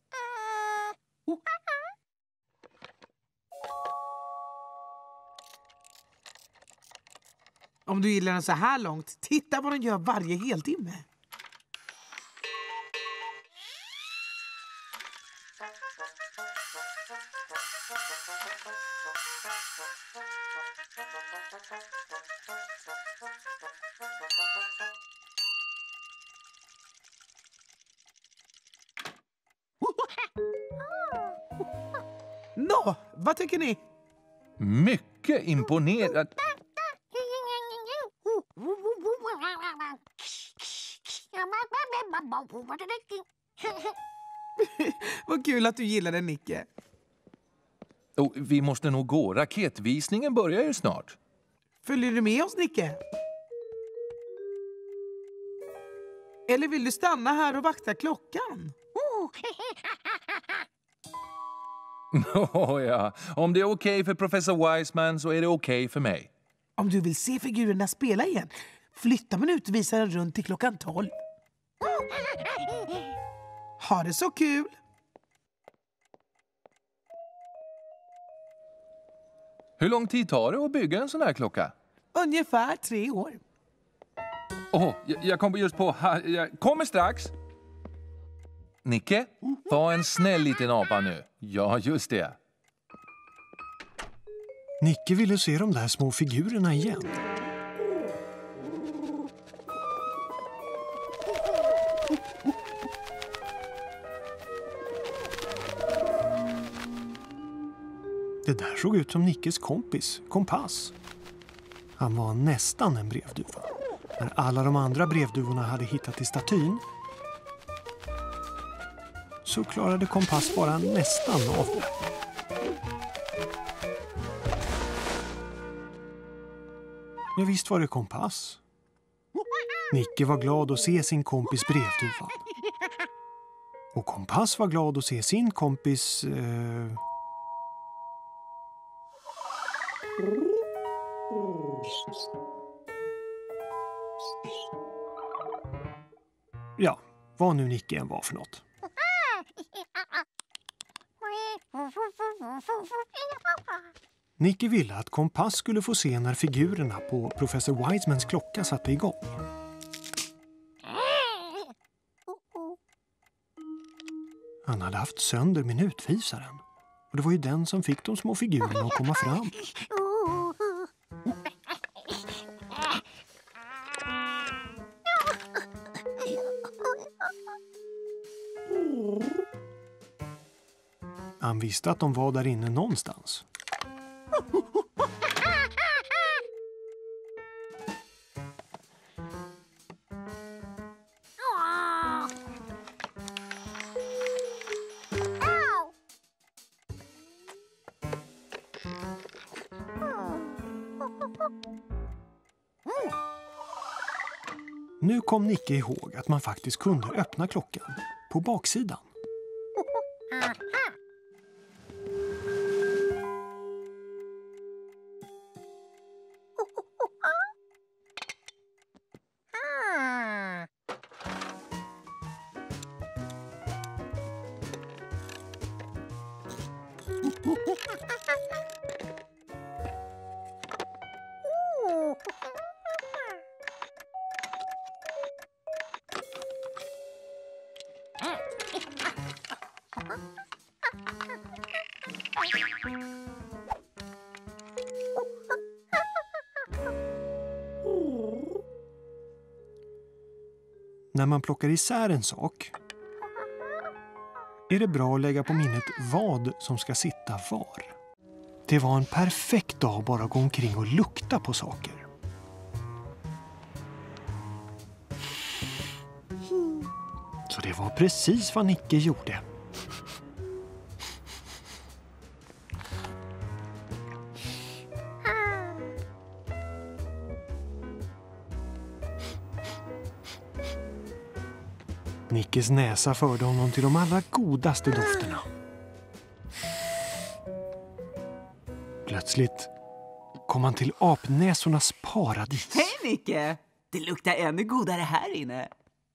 Speaker 16: Om du gillar den så här långt, titta vad den gör varje heltimme. Nå, vad tycker ni?
Speaker 5: Mycket imponerad.
Speaker 16: Vad kul att du gillar den, Nicke.
Speaker 5: Oh, vi måste nog gå. Raketvisningen börjar ju snart.
Speaker 16: Följer du med oss, Nicke? Eller vill du stanna här och vakta klockan?
Speaker 5: Oh, ja. Om det är okej för professor Wiseman så är det okej för mig.
Speaker 16: Om du vill se figurerna spela igen, flytta man utvisaren runt till klockan tolv. Ha det så kul!
Speaker 5: Hur lång tid tar det att bygga en sån här klocka?
Speaker 16: Ungefär tre år.
Speaker 5: Åh, oh, jag, jag kommer just på... Jag kommer strax. Nicke, var en snäll liten apa nu. Ja, just det.
Speaker 1: Nicke ville se de där små figurerna igen. Det där såg ut som Nickes kompis, Kompass. Han var nästan en brevduva. När alla de andra brevduvorna hade hittat till statyn så klarade Kompass bara nästan av det. Ja, visst var det Kompass. Nicke var glad att se sin kompis brevduvan. Och Kompass var glad att se sin kompis... Eh... Ja, vad nu Nicke än var för något. Nicke ville att Kompass skulle få se när figurerna på professor Wisemans klocka satte igång. Han hade haft sönder minutvisaren. Och det var ju den som fick de små figurerna att komma fram. Han visste att de var där inne någonstans. Nu kom Nicke ihåg att man faktiskt kunde öppna klockan på baksidan. När man plockar isär en sak är det bra att lägga på minnet vad som ska sitta var. Det var en perfekt dag bara att gå omkring och lukta på saker. Så det var precis vad Nicke gjorde. Nickes näsa förde honom till de allra godaste dofterna. Plötsligt kom han till apnäsornas paradis.
Speaker 18: Hej Nicke! Det luktar ännu godare här inne.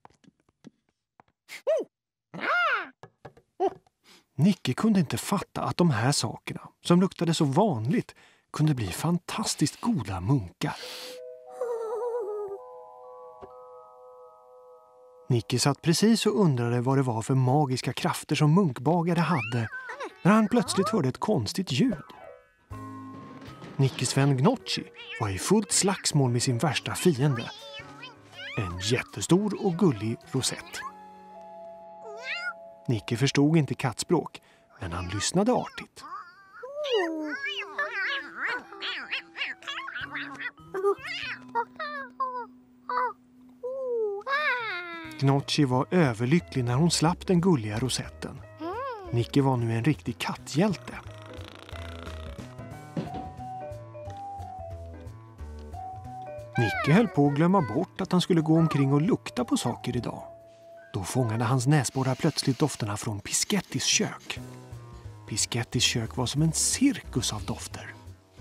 Speaker 1: Nicke kunde inte fatta att de här sakerna, som luktade så vanligt, kunde bli fantastiskt goda munkar. Nicke satt precis och undrade vad det var för magiska krafter som munkbagare hade när han plötsligt hörde ett konstigt ljud. Nickes vän Gnocchi var i fullt slagsmål med sin värsta fiende. En jättestor och gullig rosett. Nicke förstod inte kattspråk, men han lyssnade artigt. Gnocchi var överlycklig när hon slapp den gulliga rosetten. Nicke var nu en riktig katthjälte. Nicke höll på att glömma bort att han skulle gå omkring och lukta på saker idag. Då fångade hans näsborrar plötsligt dofterna från Piskettis kök. Piskettis kök var som en cirkus av dofter.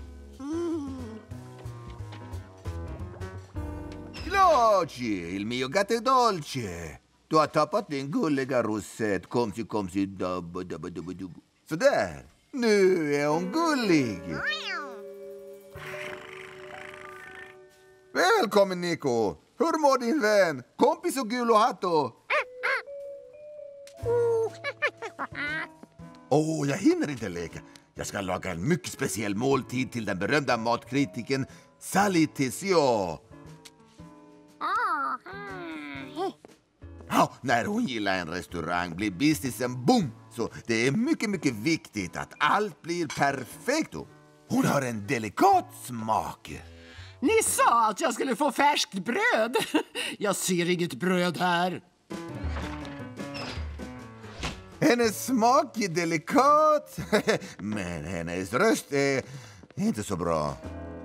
Speaker 2: Gnocchi, il mio gatto dolce. Du har tappat din gulliga rosett. Komsi, komsi, dubba, dubba, dubba, dubba. Sådär. Nu är hon gullig. Välkommen, Nico. Hur mår din vän? Kompis och Gulo Hatto? Åh, oh, jag hinner inte leka. Jag ska laga en mycket speciell måltid till den berömda matkritiken Sally Tissio. Ja, när hon gillar en restaurang blir businessen boom. Så det är mycket, mycket viktigt att allt blir perfekt. Hon har en delikat smak.
Speaker 3: Ni sa att jag skulle få färskt bröd. Jag ser inget bröd här.
Speaker 2: Hennes smak är delikat, men hennes röst är inte så bra.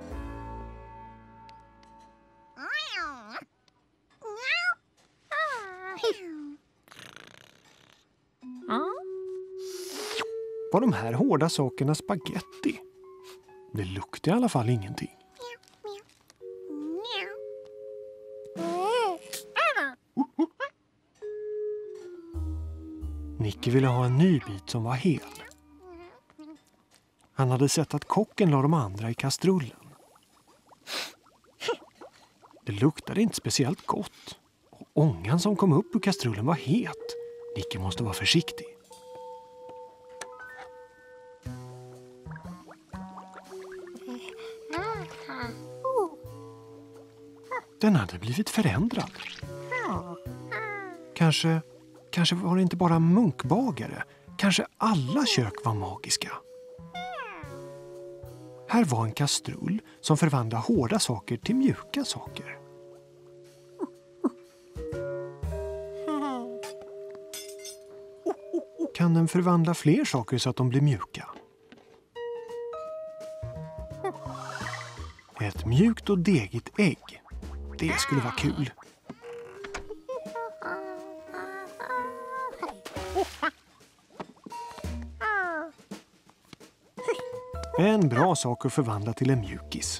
Speaker 1: Var de här hårda sakerna spaghetti? Det luktar i alla fall ingenting. Nicke ville ha en ny bit som var hel. Han hade sett att kocken la de andra i kastrullen. Det luktade inte speciellt gott. Och ångan som kom upp ur kastrullen var het. Nicke måste vara försiktig. Den hade blivit förändrad. Kanske, kanske var det inte bara munkbagare. Kanske alla kök var magiska. Här var en kastrull som förvandlade hårda saker till mjuka saker. Kan den förvandla fler saker så att de blir mjuka? Ett mjukt och degigt ägg. Det skulle vara kul. En bra sak att förvandla till en mjukis.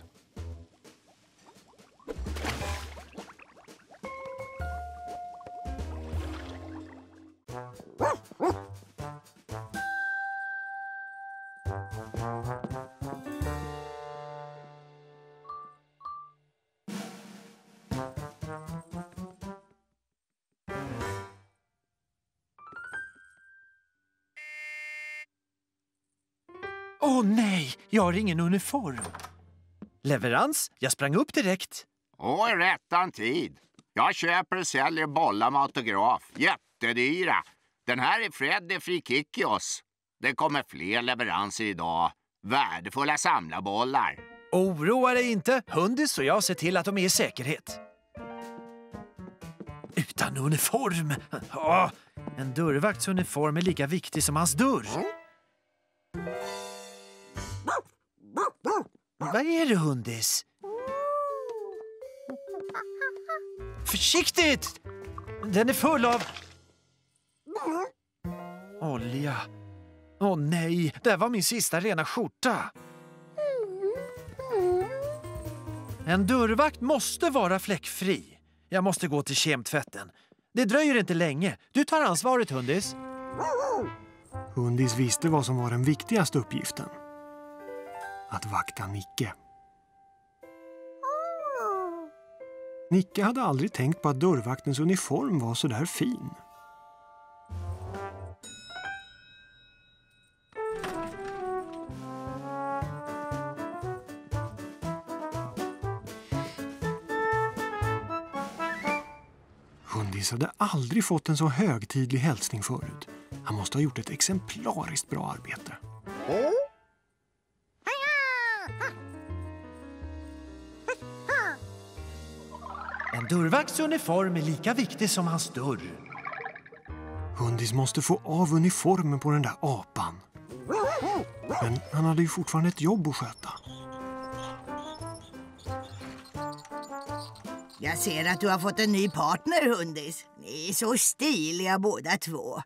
Speaker 15: Åh oh, nej, jag har ingen uniform. Leverans? Jag sprang upp direkt.
Speaker 12: Åh, i rättan tid. Jag köper och säljer bollar med autograf. Jättedyra. Den här är Freddy Frikickios. Det kommer fler leveranser idag. Värdefulla samlarbollar.
Speaker 15: Oroa dig inte. Hundis och jag ser till att de är i säkerhet. Utan uniform. Oh, en dörrvakts uniform är lika viktig som hans dörr. Mm. Vad är det, Hundis? Försiktigt! Den är full av... olja. Åh oh, nej, det var min sista rena skjorta. En dörrvakt måste vara fläckfri. Jag måste gå till kemtvätten. Det dröjer inte länge. Du tar ansvaret, Hundis.
Speaker 1: Hundis visste vad som var den viktigaste uppgiften. Att vakta Nicke. Nicke hade aldrig tänkt på att dörrvaktens uniform var så där fin. Hundis hade aldrig fått en så högtidlig hälsning förut. Han måste ha gjort ett exemplariskt bra arbete.
Speaker 15: En dörrvakts uniform är lika viktig som hans dörr.
Speaker 1: Hundis måste få av uniformen på den där apan. Men han hade ju fortfarande ett jobb att sköta.
Speaker 7: Jag ser att du har fått en ny partner, Hundis. Ni är så stiliga båda två.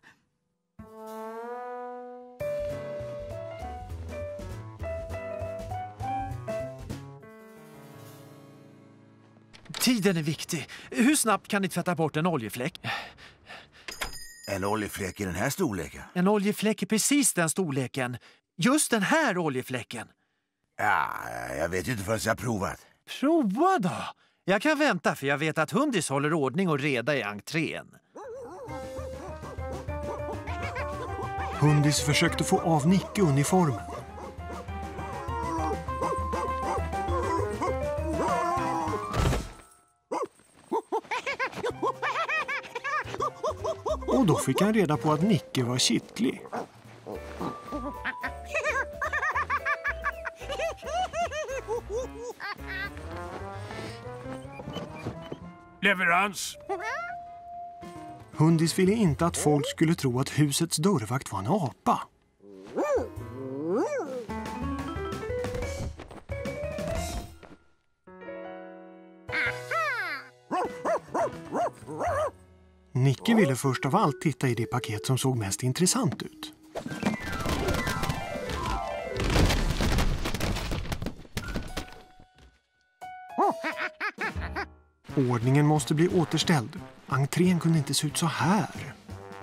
Speaker 15: Tiden är viktig. Hur snabbt kan ni tvätta bort en oljefläck?
Speaker 2: En oljefläck i den här storleken?
Speaker 15: En oljefläck är precis den storleken. Just den här oljefläcken.
Speaker 2: Ja, jag vet ju inte förrän jag har provat.
Speaker 15: Prova då! Jag kan vänta för jag vet att Hundis håller ordning och reda i entrén.
Speaker 1: Hundis försökte få av Nicke uniformen. Och då fick han reda på att Nicke var kittlig.
Speaker 10: Leverans!
Speaker 1: Hundis ville inte att folk skulle tro att husets dörrvakt var en apa. Nicke ville först av allt titta i det paket som såg mest intressant ut. Ordningen måste bli återställd. Entrén kunde inte se ut så här.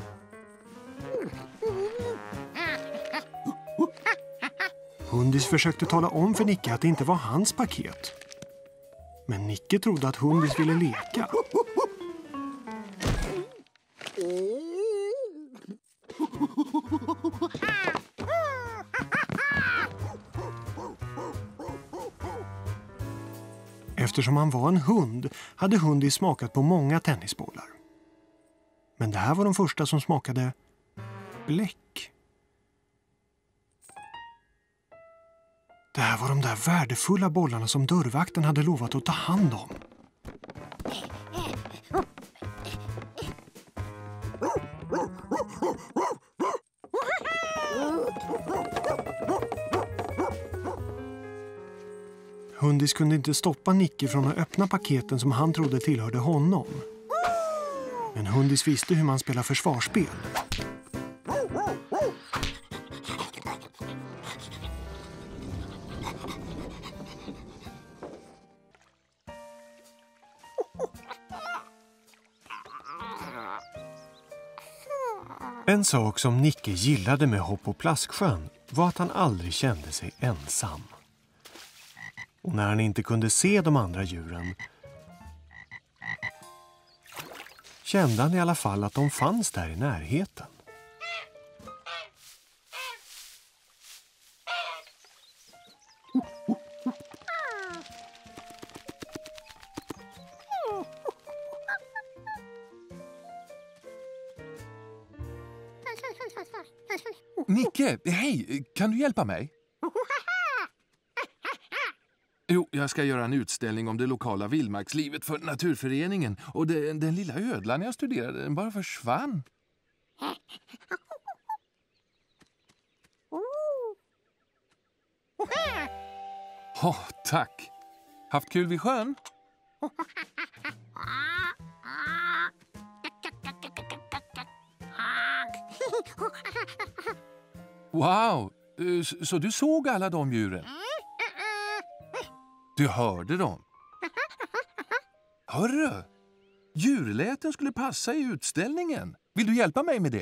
Speaker 1: Hundis försökte tala om för Nicke att det inte var hans paket. Men Nicke trodde att Hundis ville leka. Eftersom han var en hund hade Hundis smakat på många tennisbollar. Men det här var de första som smakade bläck. Det här var de där värdefulla bollarna som dörrvakten hade lovat att ta hand om. Hundis kunde inte stoppa Nicke från att öppna paketen som han trodde tillhörde honom. Men Hundis visste hur man spelar försvarsspel. En sak som Nicke gillade med Hopp och Plasksjön var att han aldrig kände sig ensam. Och när han inte kunde se de andra djuren kände han i alla fall att de fanns där i närheten.
Speaker 5: Nicke, hej! Kan du hjälpa mig? Jo, jag ska göra en utställning om det lokala vildmarkslivet för Naturföreningen. Och det, den lilla ödlan jag studerade, den bara försvann. Åh, oh, tack. Haft kul vid sjön? Wow, så du såg alla de djuren? Du hörde dem? Hörru, djurläten skulle passa i utställningen. Vill du hjälpa mig med det?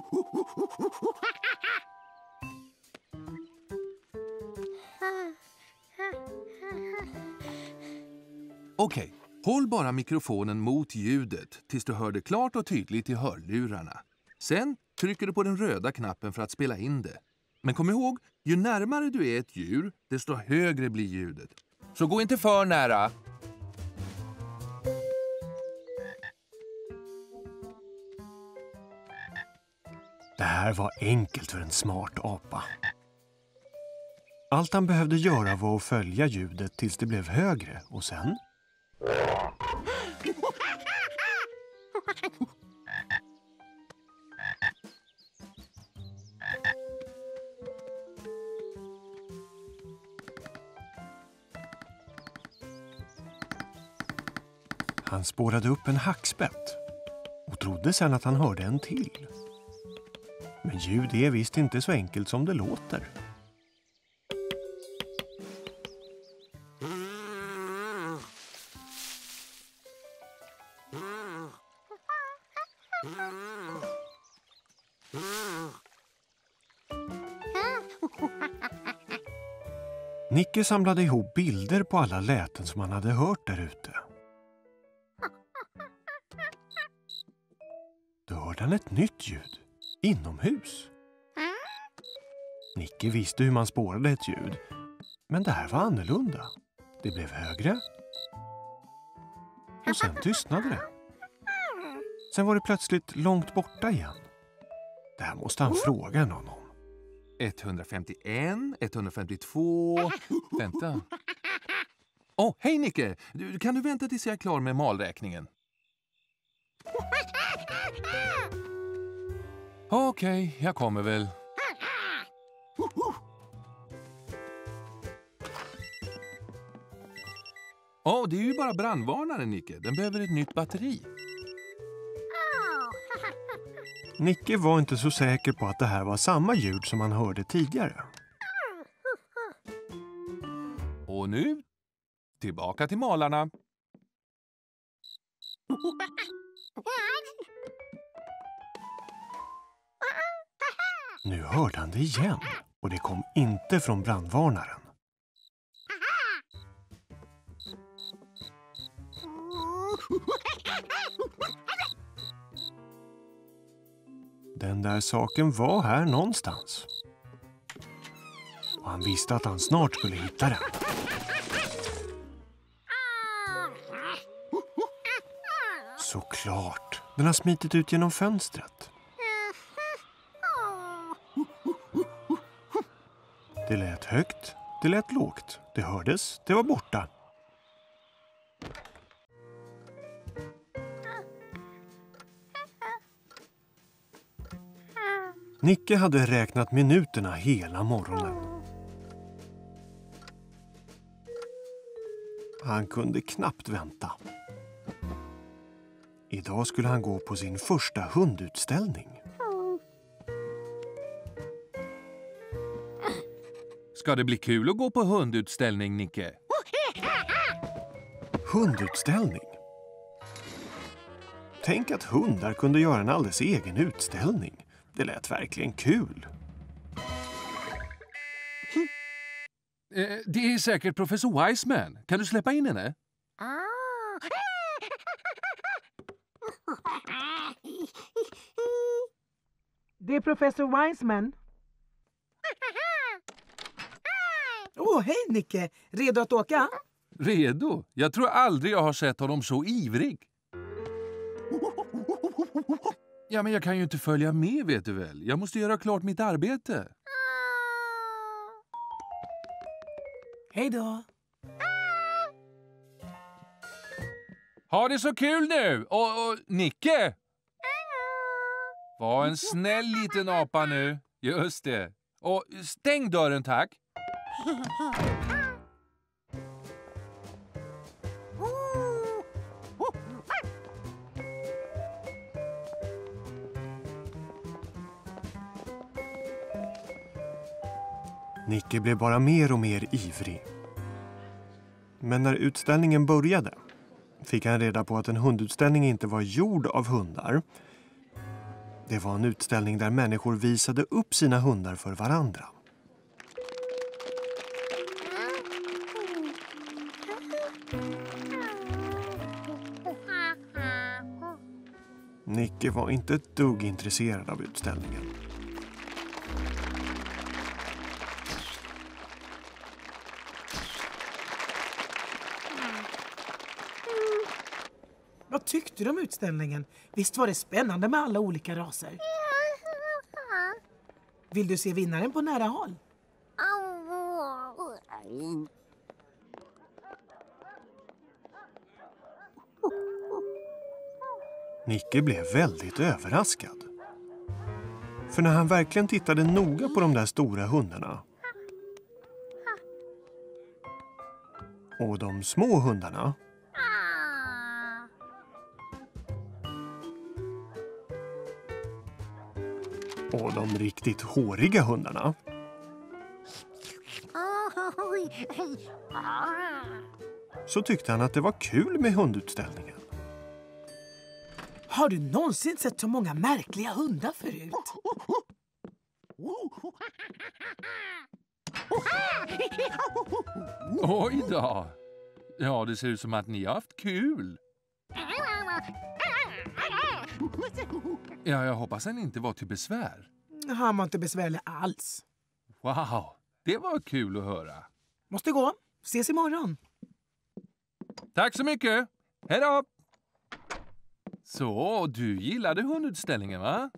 Speaker 5: Okej, håll bara mikrofonen mot ljudet tills du hör det klart och tydligt i hörlurarna. Sen trycker du på den röda knappen för att spela in det. Men kom ihåg, ju närmare du är ett djur, desto högre blir ljudet. Så gå inte för nära.
Speaker 1: Det här var enkelt för en smart apa. Allt han behövde göra var att följa ljudet tills det blev högre och sen... Han spårade upp en hackspett och trodde sen att han hörde en till. Men ljud är visst inte så enkelt som det låter. Nicke samlade ihop bilder på alla läten som han hade hört där ute. Då hörde han ett nytt ljud, inomhus. Nicke visste hur man spårade ett ljud. Men det här var annorlunda. Det blev högre. Och sen tystnade det. Sen var det plötsligt långt borta igen. Det här måste han fråga någon om.
Speaker 5: etthundrafemtioen, etthundrafemtiotvå... Vänta. Åh, oh, hej Nicke! Du, kan du vänta tills jag är klar med malräkningen? Okej, okay, jag kommer väl. Åh, oh, det är ju bara brandvarnaren, Nicke. Den behöver ett nytt batteri.
Speaker 1: Nicke var inte så säker på att det här var samma ljud som han hörde tidigare.
Speaker 5: Och nu, tillbaka till malarna.
Speaker 1: Nu hörde han det igen, och det kom inte från brandvarnaren. Den där saken var här någonstans. Och han visste att han snart skulle hitta den. Såklart. Den har smitit ut genom fönstret. Det lät högt, det lät lågt. Det hördes, det var borta. Nicke hade räknat minuterna hela morgonen. Han kunde knappt vänta. Idag skulle han gå på sin första hundutställning.
Speaker 5: Ska det bli kul att gå på hundutställning, Nicke?
Speaker 1: Hundutställning? Tänk att hundar kunde göra en alldeles egen utställning. Det lät verkligen kul.
Speaker 5: Eh, det är säkert professor Wiseman. Kan du släppa in henne?
Speaker 16: Det är professor Wiseman. Åh, oh, hej Nicke. Redo att åka?
Speaker 5: Redo? Jag tror aldrig jag har sett honom så ivrig. Ja, men jag kan ju inte följa med, vet du väl. Jag måste göra klart mitt arbete.
Speaker 16: Hej då.
Speaker 5: Ha det så kul nu! Och, och Nicke! Var en snäll liten apa nu. Just det. Och stäng dörren, tack.
Speaker 1: Nicke blev bara mer och mer ivrig. Men när utställningen började fick han reda på att en hundutställning inte var gjord av hundar. Det var en utställning där människor visade upp sina hundar för varandra. Nicke var inte ett dugg intresserad av utställningen.
Speaker 16: Vad tyckte du om utställningen? Visst var det spännande med alla olika raser? Vill du se vinnaren på nära håll?
Speaker 1: Nicke blev väldigt överraskad. För när han verkligen tittade noga på de där stora hundarna och de små hundarna och de riktigt håriga hundarna så tyckte han att det var kul med hundutställningen.
Speaker 16: Har du någonsin sett så många märkliga hundar förut?
Speaker 5: Oj då! Ja, det ser ut som att ni har haft kul. Ja, jag hoppas han inte var till besvär.
Speaker 16: Han var inte besvärlig alls.
Speaker 5: Wow, det var kul att höra.
Speaker 16: Måste gå. Ses imorgon.
Speaker 5: Tack så mycket. Hej då! Så, du gillade hundutställningen, va?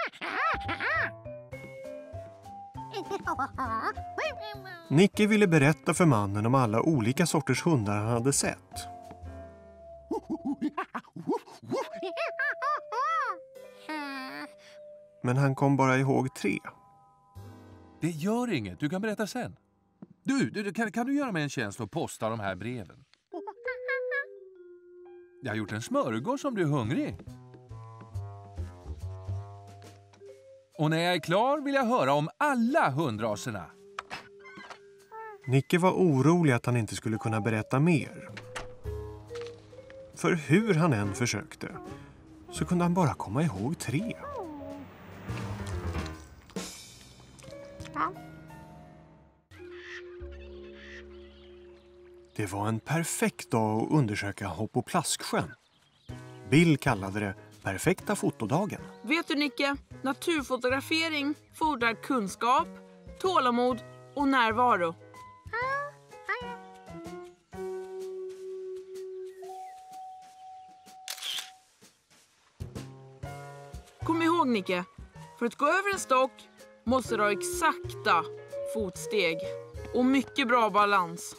Speaker 1: Nicke ville berätta för mannen om alla olika sorters hundar han hade sett. Men han kom bara ihåg tre.
Speaker 5: Det gör inget, du kan berätta sen. Du, du kan, kan du göra mig en tjänst och posta de här breven? Jag har gjort en smörgås om du är hungrig. Och när jag är klar vill jag höra om alla hundraserna.
Speaker 1: Nicke var orolig att han inte skulle kunna berätta mer. För hur han än försökte så kunde han bara komma ihåg tre. Det var en perfekt dag att undersöka Hopp- och Plasksjön. Bill kallade det perfekta fotodagen.
Speaker 8: Vet du Nicke, naturfotografering fordrar kunskap, tålamod och närvaro. Kom ihåg Nicke, för att gå över en stock måste du ha exakta fotsteg och mycket bra balans.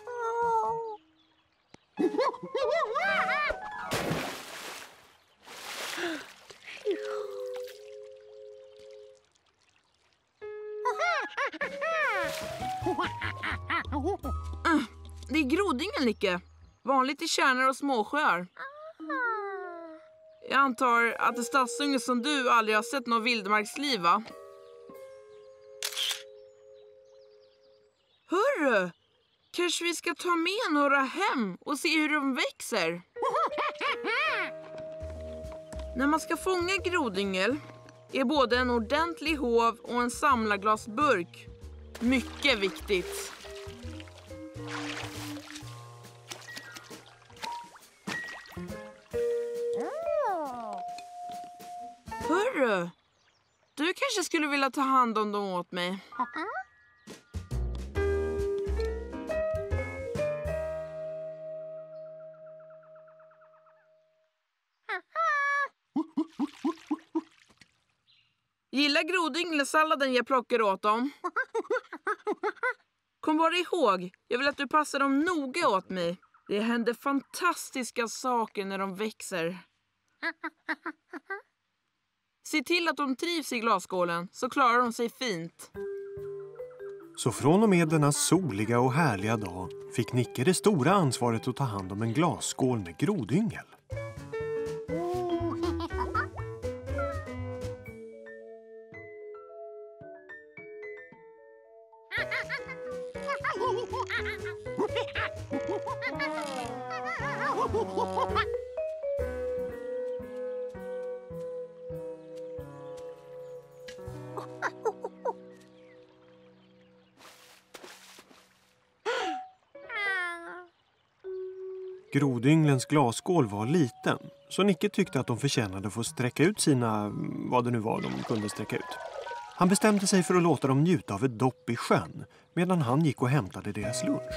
Speaker 8: Mm, det är grodingen, Nicke. Vanligt i kärnor och småsjöar. Jag antar att en stadsunge som du aldrig har sett någon vildmarksliv, va? Hörru! Kanske vi ska ta med några hem och se hur de växer. När man ska fånga grodyngel är både en ordentlig hov och en samlarglasburk mycket viktigt. Hörru, du kanske skulle vilja ta hand om dem åt mig. Gillar grodyngelsalladen jag plockar åt dem? Kom bara ihåg, jag vill att du passar dem noga åt mig. Det händer fantastiska saker när de växer. Se till att de trivs i glasskålen så klarar de sig fint.
Speaker 1: Så från och med denna soliga och härliga dag fick Nicke det stora ansvaret att ta hand om en glasskål med grodyngel. Grodynglens glasskål var liten, så Nicke tyckte att de förtjänade att få sträcka ut sina, vad det nu var de kunde sträcka ut. Han bestämde sig för att låta dem njuta av ett dopp i sjön medan han gick och hämtade deras lunch.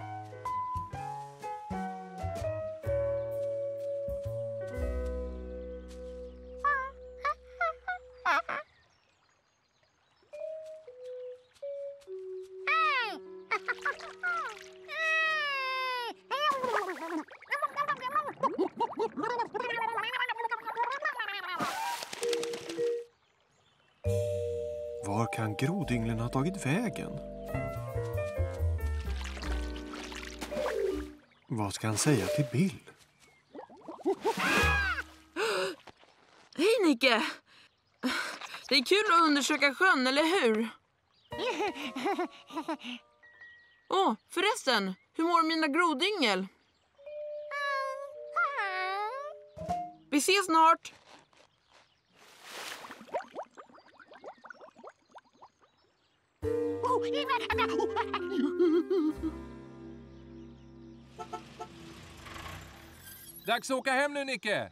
Speaker 1: Var kan grodynglen ha tagit vägen? Vad ska han säga till Bill?
Speaker 8: Hej Nicke! Det är kul att undersöka sjön, eller hur? Åh, oh, förresten, hur mår mina grodyngel? Vi ses snart!
Speaker 5: Dags att åka hem nu, Nicke!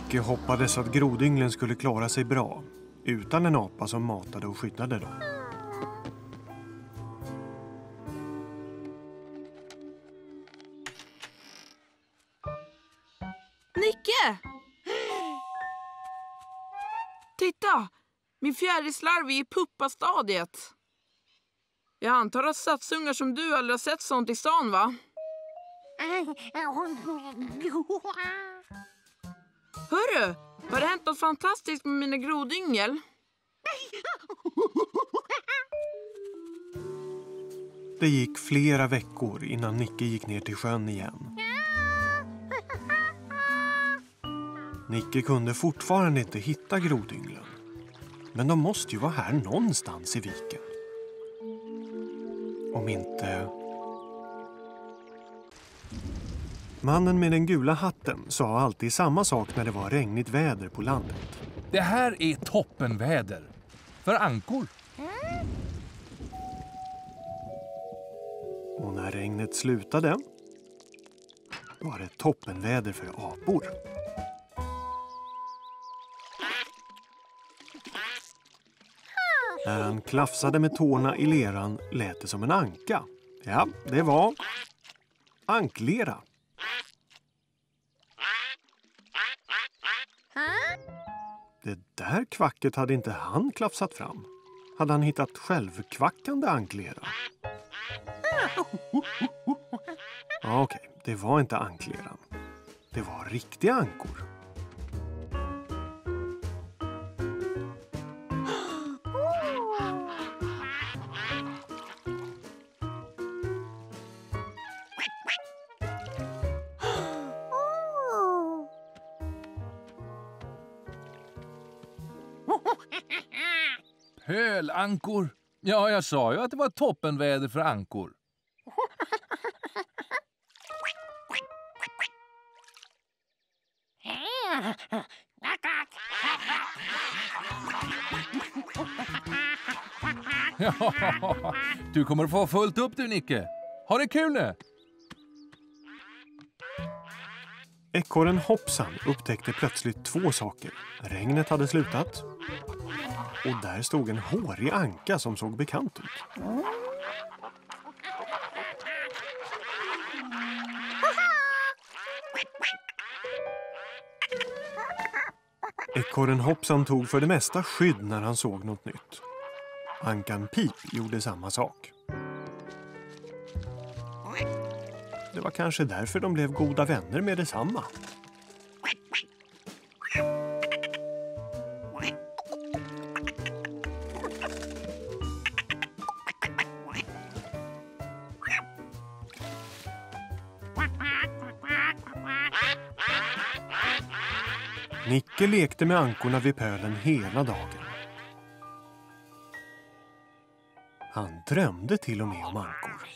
Speaker 1: Nicke hoppades att grodynglen skulle klara sig bra utan en apa som matade och skyddade dem.
Speaker 8: Nicke! Titta! Min fjärilslarv är i puppastadiet. Jag antar att stadsungar som du aldrig har sett sånt i stan, va? Hörru, har det hänt något fantastiskt med mina grodyngel?
Speaker 1: Det gick flera veckor innan Nicke gick ner till sjön igen. Nicke kunde fortfarande inte hitta grodynglen. Men de måste ju vara här någonstans i viken. Om inte... Mannen med den gula hatten sa alltid samma sak när det var regnigt väder på landet.
Speaker 5: Det här är toppenväder. För ankor.
Speaker 1: Och när regnet slutade var det toppenväder för apor. När han klafsade med tårna i leran lät det som en anka. Ja, det var anklera. Det där kvacket hade inte han klafsat fram. Hade han hittat självkvackande anklera? Ja, okej, det var inte ankleran. Det var riktiga ankor.
Speaker 5: Pölankor. Ja, jag sa ju att det var toppenväder för ankor. Ja, du kommer få fullt upp du, Nicke. Ha det kul nu!
Speaker 1: Ekorren Hoppsan upptäckte plötsligt två saker. Regnet hade slutat. Och där stod en hårig anka som såg bekant ut. Ekorren Hoppsan tog för det mesta skydd när han såg något nytt. Ankan Pip gjorde samma sak. Det var kanske därför de blev goda vänner med detsamma. Nicke lekte med ankorna vid pölen hela dagen. Han drömde till och med om ankor.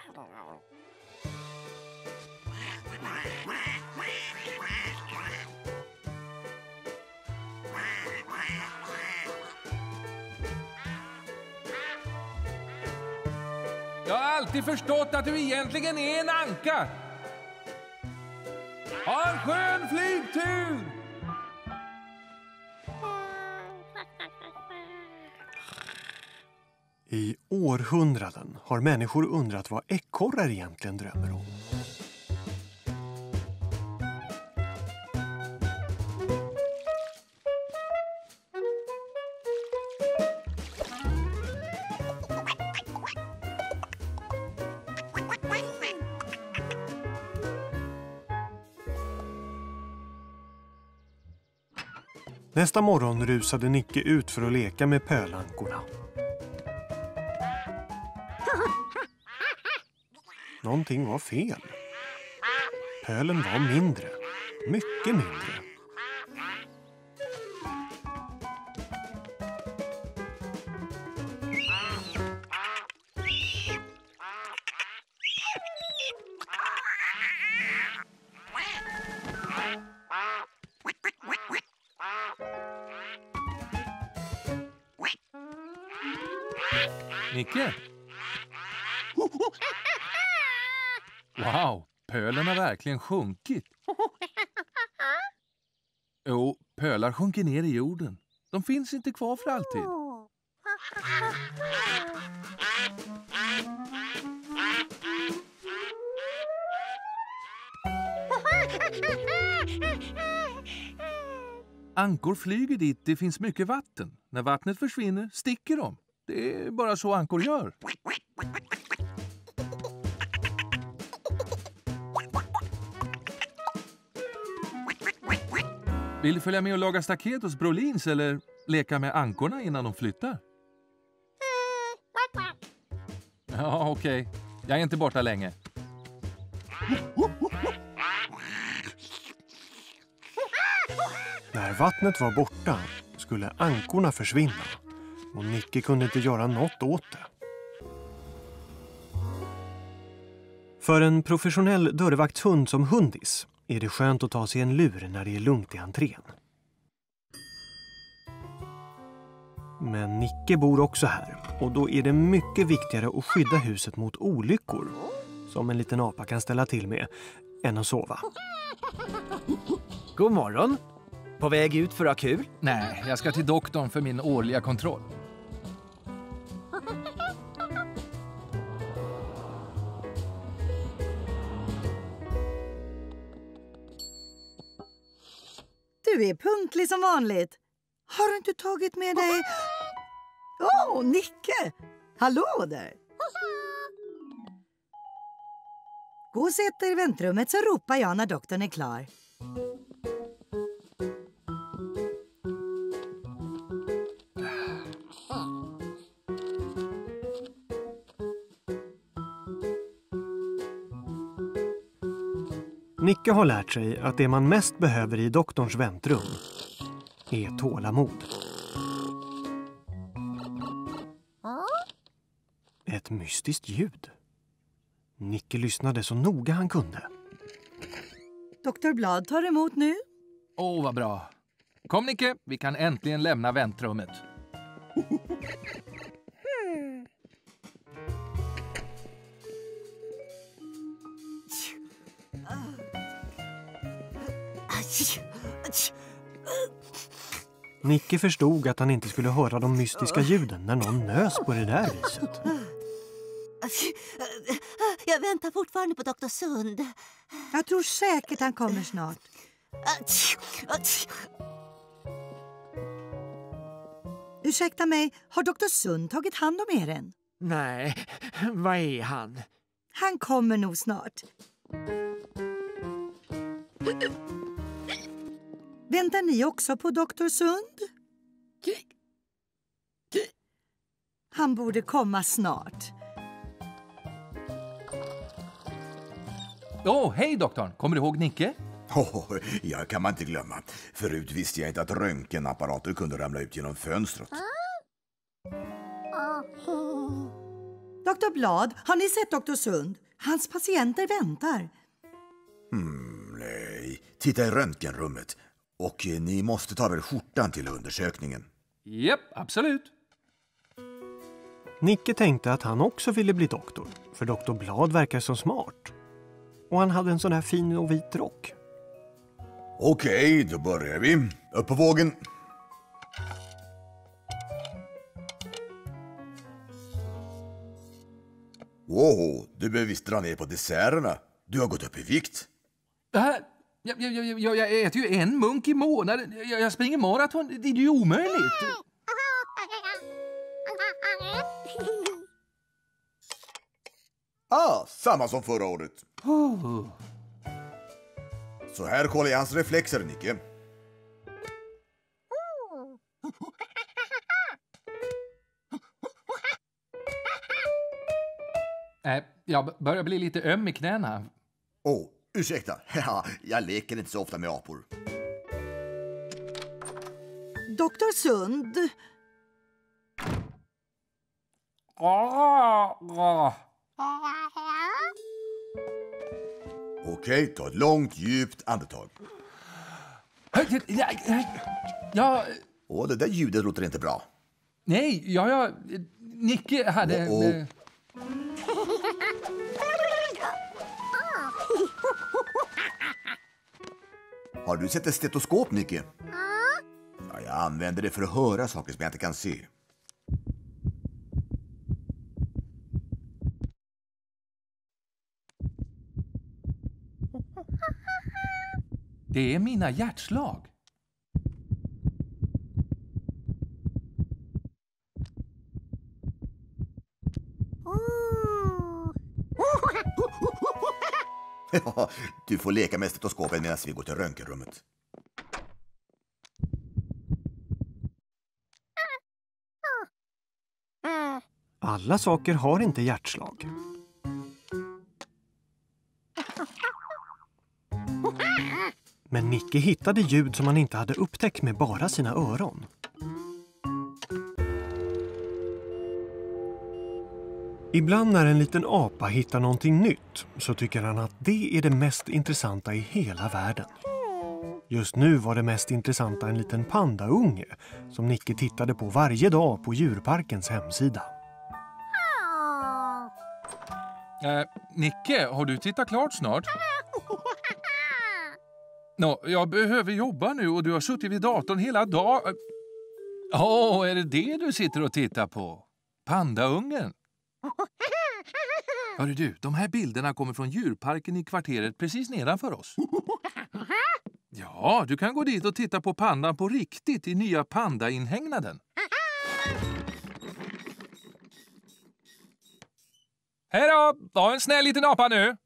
Speaker 5: Jag har alltid förstått att du egentligen är en anka. Ha en skön flygtur!
Speaker 1: I århundraden har människor undrat vad ekorrar egentligen drömmer om. Nästa morgon rusade Nicke ut för att leka med pölankorna. Någonting var fel. Pölen var mindre. Mycket mindre.
Speaker 5: Nicke? Wow, pölen har verkligen sjunkit. Jo, pölar sjunker ner i jorden. De finns inte kvar för alltid. Ankor flyger dit det finns mycket vatten. När vattnet försvinner sticker de. Det är bara så ankor gör. Vill du följa med och laga staket hos Brolins eller leka med ankorna innan de flyttar? Ja, okej. Okay. Jag är inte borta länge.
Speaker 1: När vattnet var borta skulle ankorna försvinna och Nicke kunde inte göra något åt det. För en professionell dörrvaktshund som Hundis är det skönt att ta sig en lur när det är lugnt i entrén. Men Nicke bor också här och då är det mycket viktigare att skydda huset mot olyckor som en liten apa kan ställa till med än att sova.
Speaker 15: God morgon. På väg ut för att ha kul?
Speaker 5: Nej, jag ska till doktorn för min årliga kontroll.
Speaker 7: Du är punktlig som vanligt. Har du inte tagit med dig... Åh, oh, Nicke! Hallå där! Gå och sätt dig i väntrummet så ropar jag när doktorn är klar.
Speaker 1: Nicke har lärt sig att det man mest behöver i doktorns väntrum är tålamod. Ett mystiskt ljud. Nicke lyssnade så noga han kunde.
Speaker 7: Doktor Blad tar emot nu.
Speaker 5: Åh, oh, vad bra. Kom Nicke, vi kan äntligen lämna väntrummet.
Speaker 1: Nicke förstod att han inte skulle höra de mystiska ljuden när någon nös på det där viset.
Speaker 19: Jag väntar fortfarande på doktor Sund.
Speaker 7: Jag tror säkert han kommer snart. Ursäkta mig, har doktor Sund tagit hand om er än?
Speaker 15: Nej, vad är han?
Speaker 7: Han kommer nog snart. Väntar ni också på doktor Sund? Han borde komma snart.
Speaker 5: Åh, oh, hej doktorn. Kommer du ihåg Nicke?
Speaker 2: Oh, ja, kan man inte glömma. Förut visste jag inte att röntgenapparater kunde ramla ut genom fönstret.
Speaker 7: doktor Blad, har ni sett doktor Sund? Hans patienter väntar.
Speaker 2: Hmm, nej. Titta i röntgenrummet. Och eh, ni måste ta väl skjortan till undersökningen.
Speaker 5: Japp, absolut.
Speaker 1: Nicke tänkte att han också ville bli doktor. För doktor Blad verkar så smart. Och han hade en sån här fin och vit rock.
Speaker 2: Okej, då börjar vi. Upp på vågen. Wow, du behöver visst dra ner på desserterna. Du har gått upp i vikt.
Speaker 5: Det här, jag, jag, jag, jag äter ju en munk i månaden. Jag, jag springer maraton. Det är ju omöjligt.
Speaker 2: Ah, samma som förra året.
Speaker 5: Oh.
Speaker 2: Så här kollar jag hans reflexer, Nicke.
Speaker 5: Äh, jag börjar bli lite öm i knäna.
Speaker 2: Åh, oh, ursäkta. Jag leker inte så ofta med apor.
Speaker 7: doktor Sund.
Speaker 2: Okej, ta ett långt, djupt andetag.
Speaker 5: Ja...
Speaker 2: Åh, det där ljudet låter inte bra.
Speaker 5: Nej, ja, ja. Nicke hade...
Speaker 2: Oh, oh. Har du sett ett stetoskop, Nicky? Ja, jag använder det för att höra saker som jag inte kan se.
Speaker 5: Det är mina hjärtslag.
Speaker 2: Ja, du får leka med stetoskopen medan vi går till röntgenrummet.
Speaker 1: Alla saker har inte hjärtslag. Men Nicky hittade ljud som han inte hade upptäckt med bara sina öron. Ibland när en liten apa hittar någonting nytt så tycker han att det är det mest intressanta i hela världen. Just nu var det mest intressanta en liten pandaunge som Nicky tittade på varje dag på djurparkens hemsida.
Speaker 5: Eh, Nicke, har du tittat klart snart? Nå, jag behöver jobba nu och du har suttit vid datorn hela dagen. Åh, oh, är det det du sitter och tittar på? Pandaungen? Hörru du, de här bilderna kommer från djurparken i kvarteret precis nedanför oss. Ja, du kan gå dit och titta på pandan på riktigt i nya pandainhägnaden. Hej då! Var en snäll liten apa nu!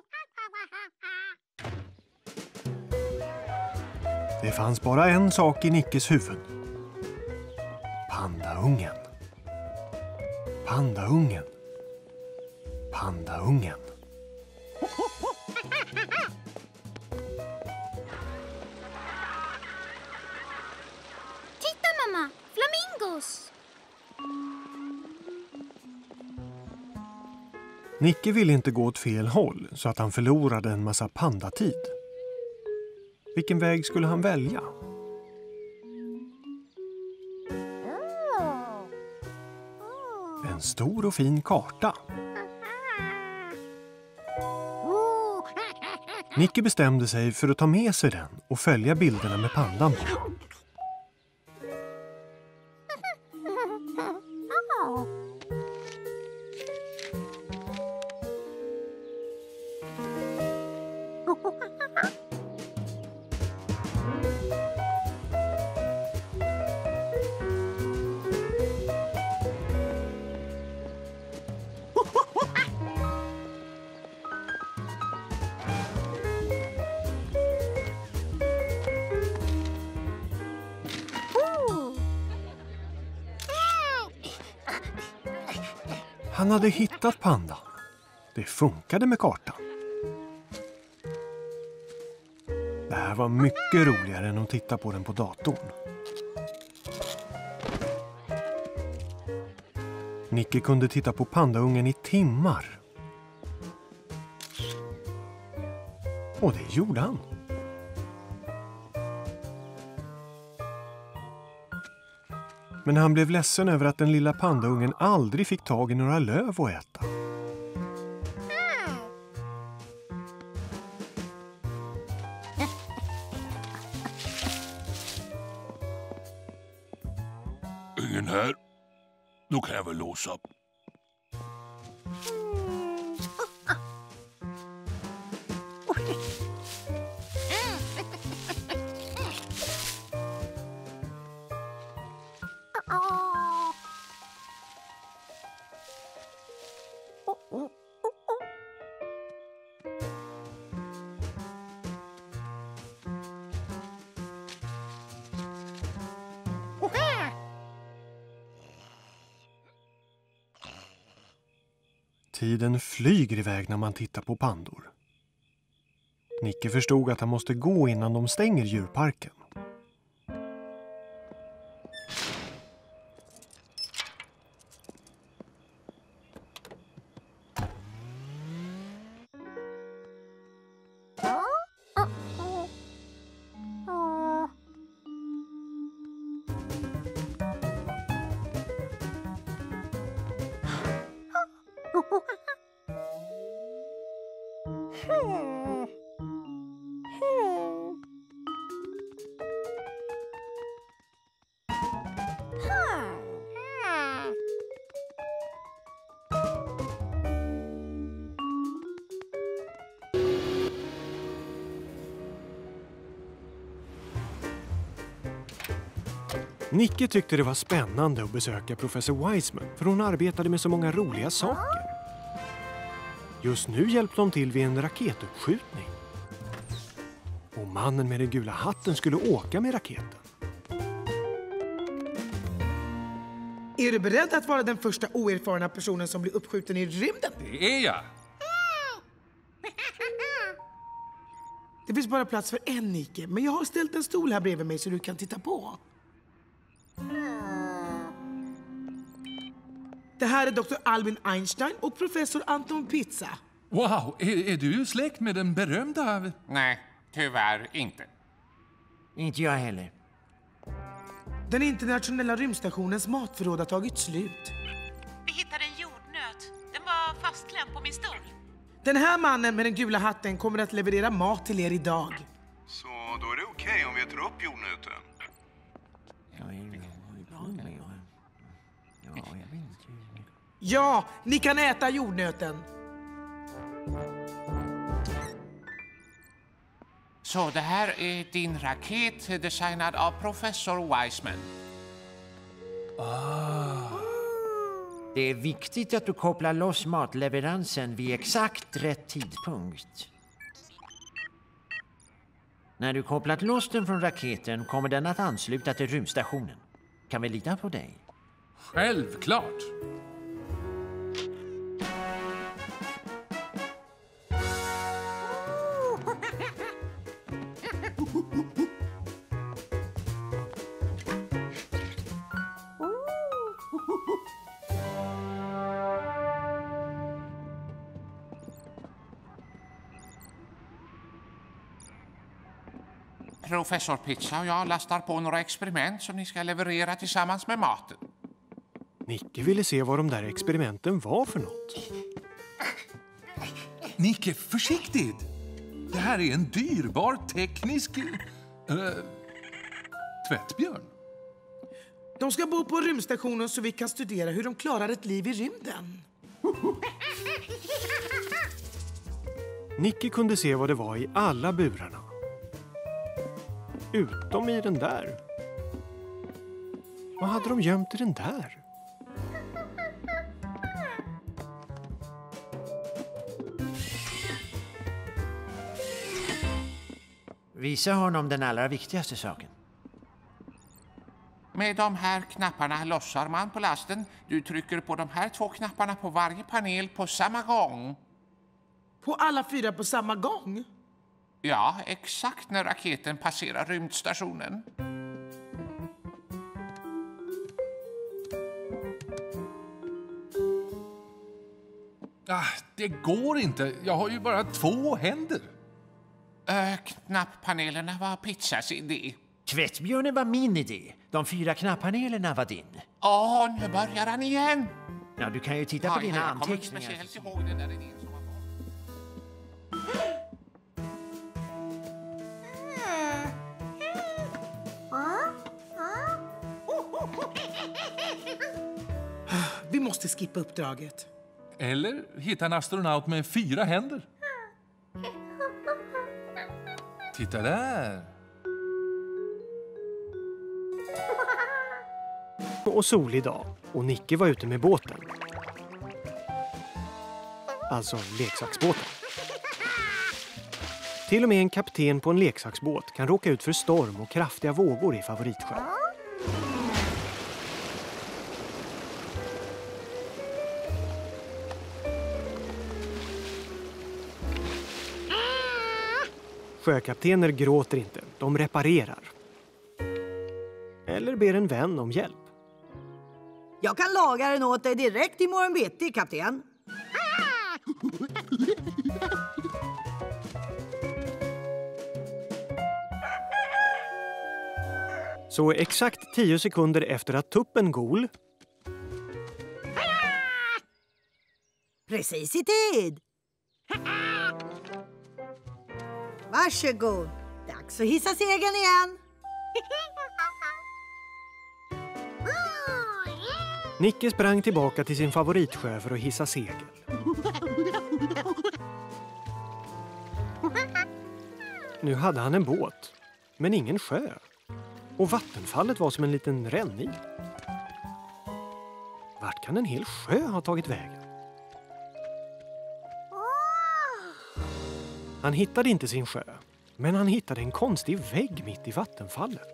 Speaker 1: Det fanns bara en sak i Nickes huvud. Pandaungen. Pandaungen. Pandaungen.
Speaker 11: Titta mamma, flamingos!
Speaker 1: Nicky ville inte gå åt fel håll så att han förlorade en massa pandatid. Vilken väg skulle han välja? En stor och fin karta. Nicky bestämde sig för att ta med sig den och följa bilderna med pandan på. Han hade hittat pandan. Det funkade med kartan. Det här var mycket roligare än att titta på den på datorn. Nicky kunde titta på pandaungen i timmar. Och det gjorde han. Men han blev ledsen över att den lilla pandaungen aldrig fick tag i några löv att äta.
Speaker 20: Ingen här. Då kan jag väl låsa.
Speaker 1: Tiden flyger iväg när man tittar på pandor. Nicky förstod att han måste gå innan de stänger djurparken. Nicke tyckte det var spännande att besöka professor Wiseman för hon arbetade med så många roliga saker. Just nu hjälpte de till vid en raketuppskjutning. Och mannen med den gula hatten skulle åka med raketen.
Speaker 16: Är du beredd att vara den första oerfarna personen som blir uppskjuten i rymden?
Speaker 5: Det är jag!
Speaker 16: Det finns bara plats för en, Nicke, men jag har ställt en stol här bredvid mig så du kan titta på. Det här är doktor Albin Einstein och professor Anton Pizza.
Speaker 5: Wow, är, är du släkt med den berömda...
Speaker 6: Nej, tyvärr inte.
Speaker 21: Inte jag heller.
Speaker 16: Den internationella rymdstationens matförråd har tagit slut.
Speaker 22: Vi hittade en jordnöt. Den var fastklämd på min stol.
Speaker 16: Den här mannen med den gula hatten kommer att leverera mat till er idag.
Speaker 23: Så då är det okej okay om vi äter upp jordnöten?
Speaker 16: Ja, ni kan äta jordnöten.
Speaker 6: Så det här är din raket designad av professor Wiseman.
Speaker 21: Ah. Det är viktigt att du kopplar loss matleveransen vid exakt rätt tidpunkt. När du kopplat loss den från raketen kommer den att ansluta till rymdstationen. Kan vi lita på dig?
Speaker 5: Självklart!
Speaker 6: Professor Pizza och jag lastar på några experiment som ni ska leverera tillsammans med maten.
Speaker 1: Nicke ville se vad de där experimenten var för något.
Speaker 5: Nicke, försiktigt! Det här är en dyrbar teknisk... Äh, tvättbjörn.
Speaker 16: De ska bo på rymdstationen så vi kan studera hur de klarar ett liv i rymden.
Speaker 1: Nicke kunde se vad det var i alla burarna. Utom i den där. Vad hade de gömt i den där?
Speaker 21: Visa honom den allra viktigaste saken.
Speaker 6: Med de här knapparna lossar man på lasten. Du trycker på de här två knapparna på varje panel på samma gång.
Speaker 16: På alla fyra på samma gång?
Speaker 6: Ja, exakt när raketen passerar rymdstationen.
Speaker 5: Ah, det går inte. Jag har ju bara två händer.
Speaker 6: Äh, knapppanelerna var Pizzas idé.
Speaker 21: Tvättbjörnen var min idé. De fyra knapppanelerna var din.
Speaker 6: Åh, nu börjar han igen.
Speaker 21: Ja, du kan ju titta
Speaker 6: ja,
Speaker 21: på dina
Speaker 6: jag
Speaker 21: anteckningar.
Speaker 6: Jag kommer speciellt ihåg den där idén som var på.
Speaker 16: Vi måste skippa uppdraget.
Speaker 5: Eller hitta en astronaut med fyra händer. Titta där.
Speaker 1: Och solig dag. Och Nicke var ute med båten. Alltså leksaksbåten. Till och med en kapten på en leksaksbåt kan råka ut för storm och kraftiga vågor i favoritsjön. Sjökaptener gråter inte, de reparerar. Eller ber en vän om hjälp.
Speaker 7: Jag kan laga den åt dig direkt imorgon bitti, kapten.
Speaker 1: Så exakt tio sekunder efter att tuppen gol...
Speaker 7: Precis i tid! Varsågod. Dags att hissa segeln igen.
Speaker 1: Nicke sprang tillbaka till sin favoritsjö för att hissa segel. Nu hade han en båt, men ingen sjö. Och vattenfallet var som en liten ränning. Vart kan en hel sjö ha tagit vägen? Han hittade inte sin sjö, men han hittade en konstig vägg mitt i vattenfallet.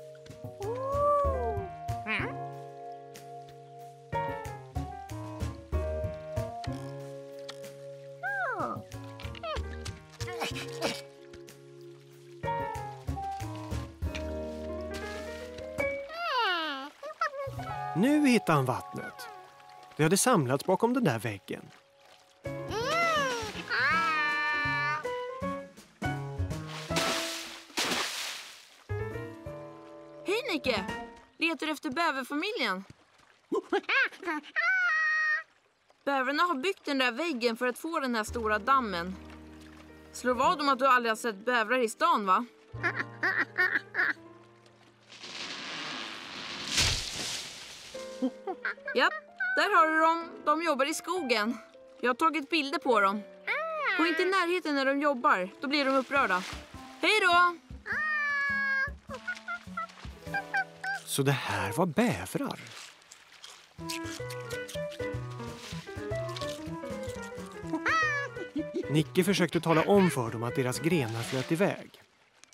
Speaker 1: Nu hittade han vattnet. Det hade samlats bakom den där väggen.
Speaker 8: Hej Nicke! Letar du efter bäverfamiljen? Bävrarna har byggt den där väggen för att få den här stora dammen. Slår vad om att du aldrig har sett bävrar i stan, va? Japp, där har du dem. De jobbar i skogen. Jag har tagit bilder på dem. Gå inte i närheten när de jobbar. Då blir de upprörda. Hej då!
Speaker 1: Så det här var bävrar. Nicke försökte tala om för dem att deras grenar flöt iväg.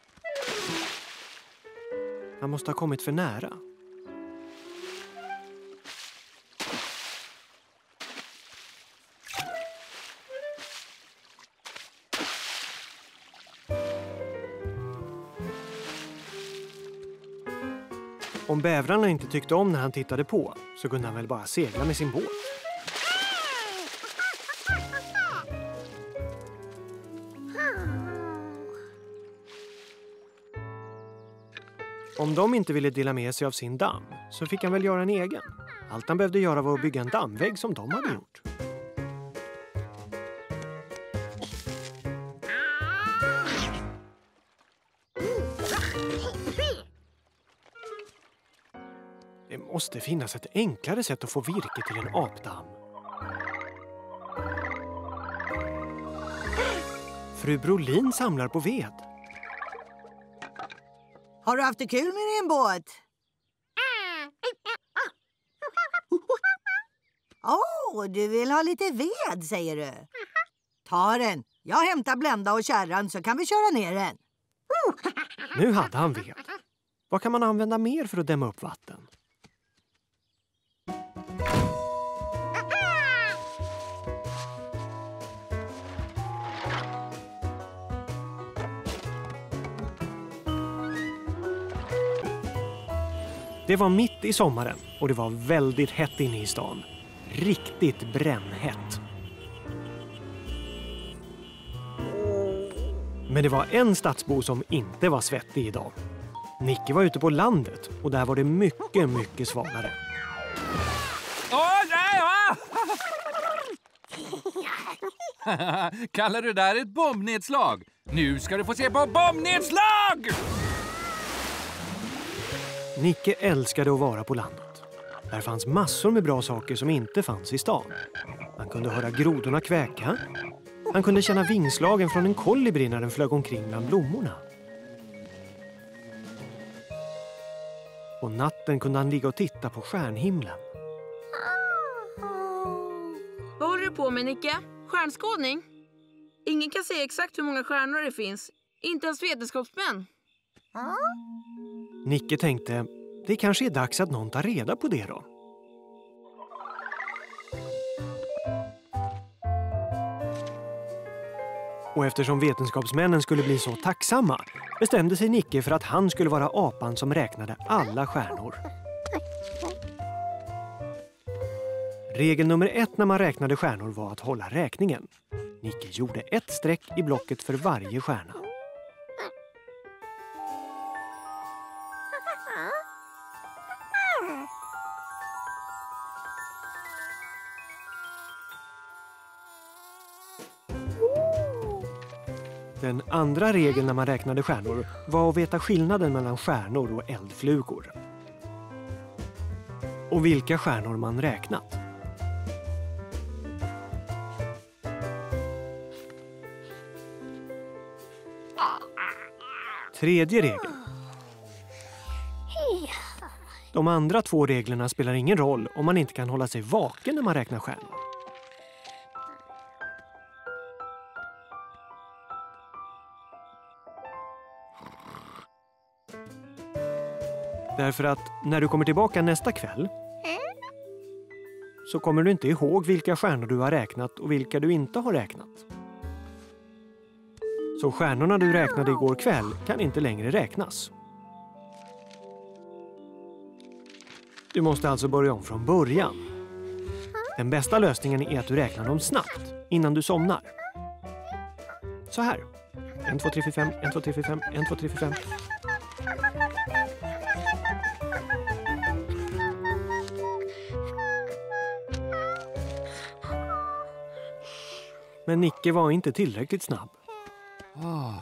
Speaker 1: Han måste ha kommit för nära. Om bävrarna inte tyckte om när han tittade på så kunde han väl bara segla med sin båt. Om de inte ville dela med sig av sin damm så fick han väl göra en egen. Allt han behövde göra var att bygga en dammvägg som de hade gjort. Det måste finnas ett enklare sätt att få virke till en apdamm. Fru Brolin samlar på ved.
Speaker 7: Har du haft det kul med din båt? Åh, oh, du vill ha lite ved, säger du. Ta den. Jag hämtar Blenda och kärran så kan vi köra ner den.
Speaker 1: Nu hade han ved. Vad kan man använda mer för att dämma upp vatten? Det var mitt i sommaren och det var väldigt hett inne i stan. Riktigt brännhett. Men det var en stadsbo som inte var svettig idag. Nicke var ute på landet och där var det mycket, mycket svalare.
Speaker 5: Åh, nej! Kallar du det där ett bombnedslag? Nu ska du få se på bombnedslag!
Speaker 1: Nicke älskade att vara på landet. Där fanns massor med bra saker som inte fanns i stan. Han kunde höra grodorna kväka. Han kunde känna vingslagen från en kolibri när den flög omkring bland blommorna. På natten kunde han ligga och titta på stjärnhimlen.
Speaker 8: Vad håller du på med, Nicke? Stjärnskådning? Ingen kan säga exakt hur många stjärnor det finns. Inte ens vetenskapsmän.
Speaker 1: Nicke tänkte, det kanske är dags att någon tar reda på det då. Och eftersom vetenskapsmännen skulle bli så tacksamma bestämde sig Nicke för att han skulle vara apan som räknade alla stjärnor. Regel nummer ett när man räknade stjärnor var att hålla räkningen. Nicke gjorde ett streck i blocket för varje stjärna. Den andra regeln när man räknade stjärnor var att veta skillnaden mellan stjärnor och eldflugor. Och vilka stjärnor man räknat. Tredje regeln. De andra två reglerna spelar ingen roll om man inte kan hålla sig vaken när man räknar stjärnor. Därför att när du kommer tillbaka nästa kväll så kommer du inte ihåg vilka stjärnor du har räknat och vilka du inte har räknat. Så stjärnorna du räknade igår kväll kan inte längre räknas. Du måste alltså börja om från början. Den bästa lösningen är att du räknar dem snabbt innan du somnar. Så här. ett, två, tre, fyra, fem, ett, två, tre, fyra, fem, ett, två, tre, fyra, fem. Men Nicke var inte tillräckligt snabb.
Speaker 5: Oh.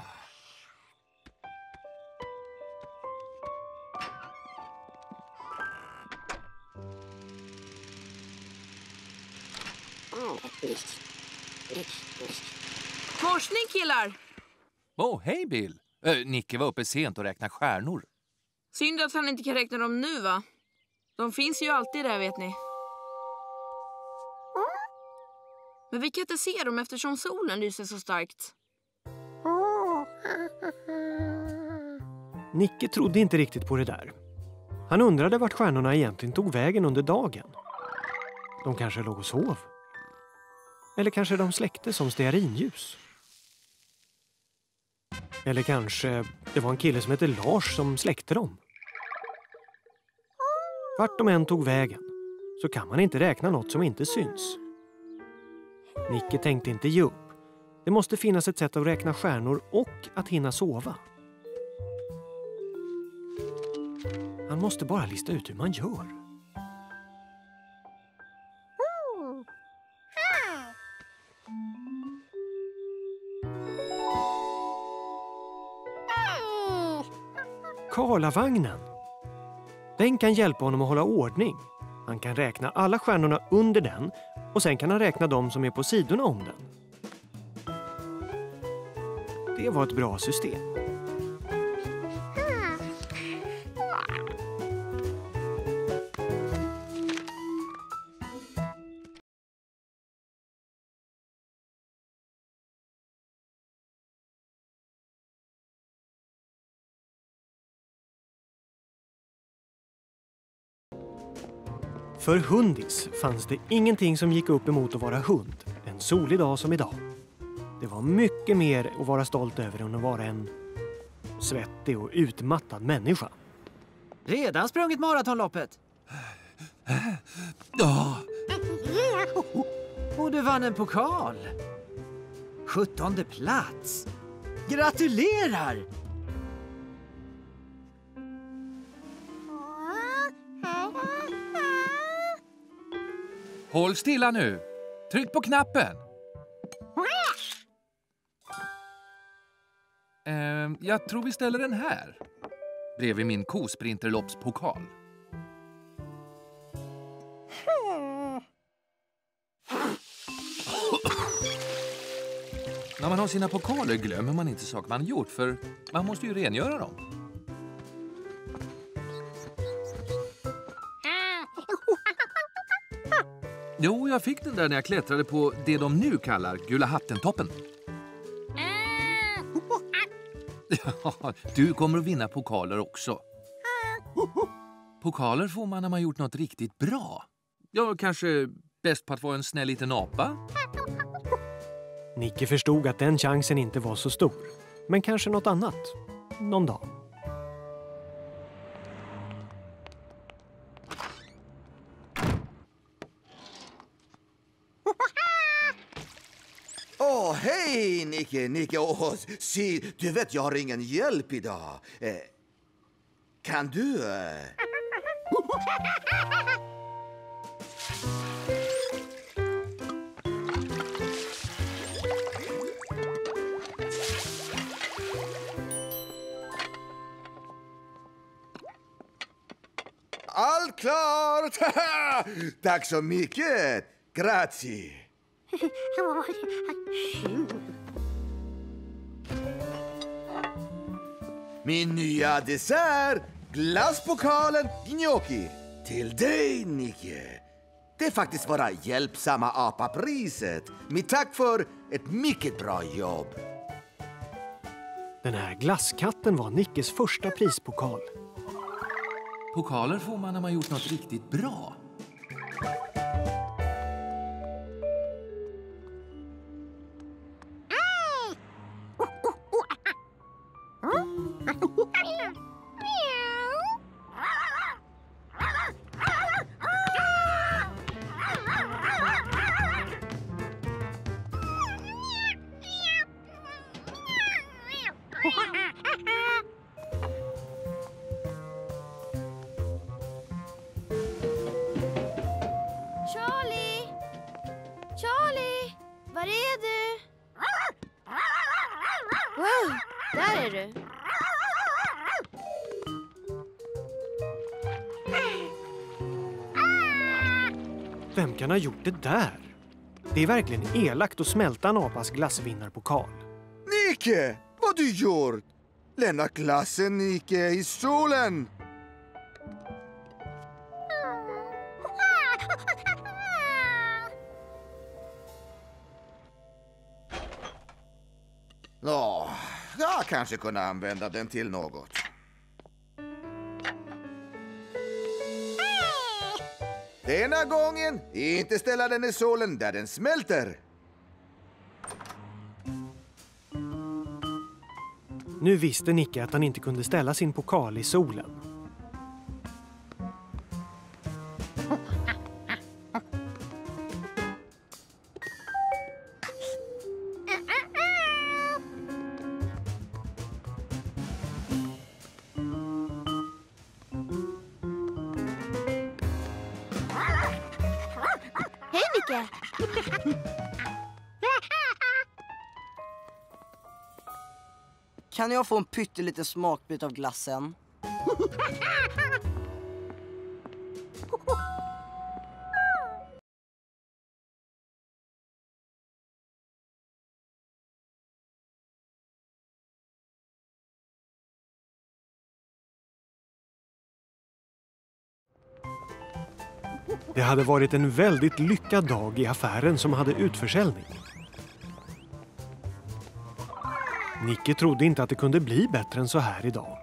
Speaker 8: Korsning, killar!
Speaker 5: Åh, oh, hej Bill! Äh, Nicke var uppe sent och räknade stjärnor.
Speaker 8: Synd att han inte kan räkna dem nu, va? De finns ju alltid där, vet ni. Men vi kan inte se dem eftersom solen lyser så starkt.
Speaker 1: Nicke trodde inte riktigt på det där. Han undrade vart stjärnorna egentligen tog vägen under dagen. De kanske låg och sov. Eller kanske de släckte som stearinljus. Eller kanske det var en kille som heter Lars som släckte dem. Vart de än tog vägen så kan man inte räkna något som inte syns. Nicke tänkte inte ge upp. Det måste finnas ett sätt att räkna stjärnor och att hinna sova. Han måste bara lista ut hur man gör. Karlavagnen. Den kan hjälpa honom att hålla ordning. Han kan räkna alla stjärnorna under den och sen kan han räkna dem som är på sidorna om den. Det var ett bra system. För hundis fanns det ingenting som gick upp emot att vara hund en solig dag som idag. Det var mycket mer att vara stolt över än att vara en svettig och utmattad människa.
Speaker 15: Redan sprungit maratonloppet?
Speaker 5: Ja.
Speaker 15: Och du vann en pokal. sjuttonde plats. Gratulerar!
Speaker 5: Håll stilla nu. Tryck på knappen. Eh, jag tror vi ställer den här. Bredvid min kosprinterloppspokal. När man har sina pokaler glömmer man inte saker man gjort, för man måste ju rengöra dem. Jo, jag fick den där när jag klättrade på det de nu kallar Gula Hatten-toppen. Ja, du kommer att vinna pokaler också. Pokaler får man när man gjort något riktigt bra. Jag kanske bäst på att vara en snäll liten apa.
Speaker 1: Nicke förstod att den chansen inte var så stor. Men kanske något annat. Någon dag.
Speaker 2: Åh, oh, hej Nicke, Nicke. Åh, se, du vet jag har ingen hjälp idag. Eh, kan du... Eh... Allt klart! Tack så mycket! Grazie! Min nya dessert! Glasspokalen Gnocchi. Till dig, Nicke. Det är faktiskt våra hjälpsamma apa-priset. Mitt tack för ett mycket bra jobb.
Speaker 1: Den här glasskatten var Nickes första prispokal.
Speaker 5: Pokaler får man när man gjort något riktigt bra.
Speaker 4: Charlie! Charlie! Var är du? Wow, där är du.
Speaker 1: Vem kan ha gjort det där? Det är verkligen elakt att smälta en apas glassvinnarpokal.
Speaker 2: Nicke! Vad du gjort? Lämna glassen, Nicke, i solen! Åh, jag kanske kunde använda den till något. Denna gången, inte ställa den i solen där den smälter.
Speaker 1: Nu visste Nicke att han inte kunde ställa sin pokal i solen.
Speaker 4: Hej, Nicke!
Speaker 13: Kan jag få en pytteliten smakbit av glassen?
Speaker 1: Det hade varit en väldigt lyckad dag i affären som hade utförsäljning. Nicke trodde inte att det kunde bli bättre än så här idag.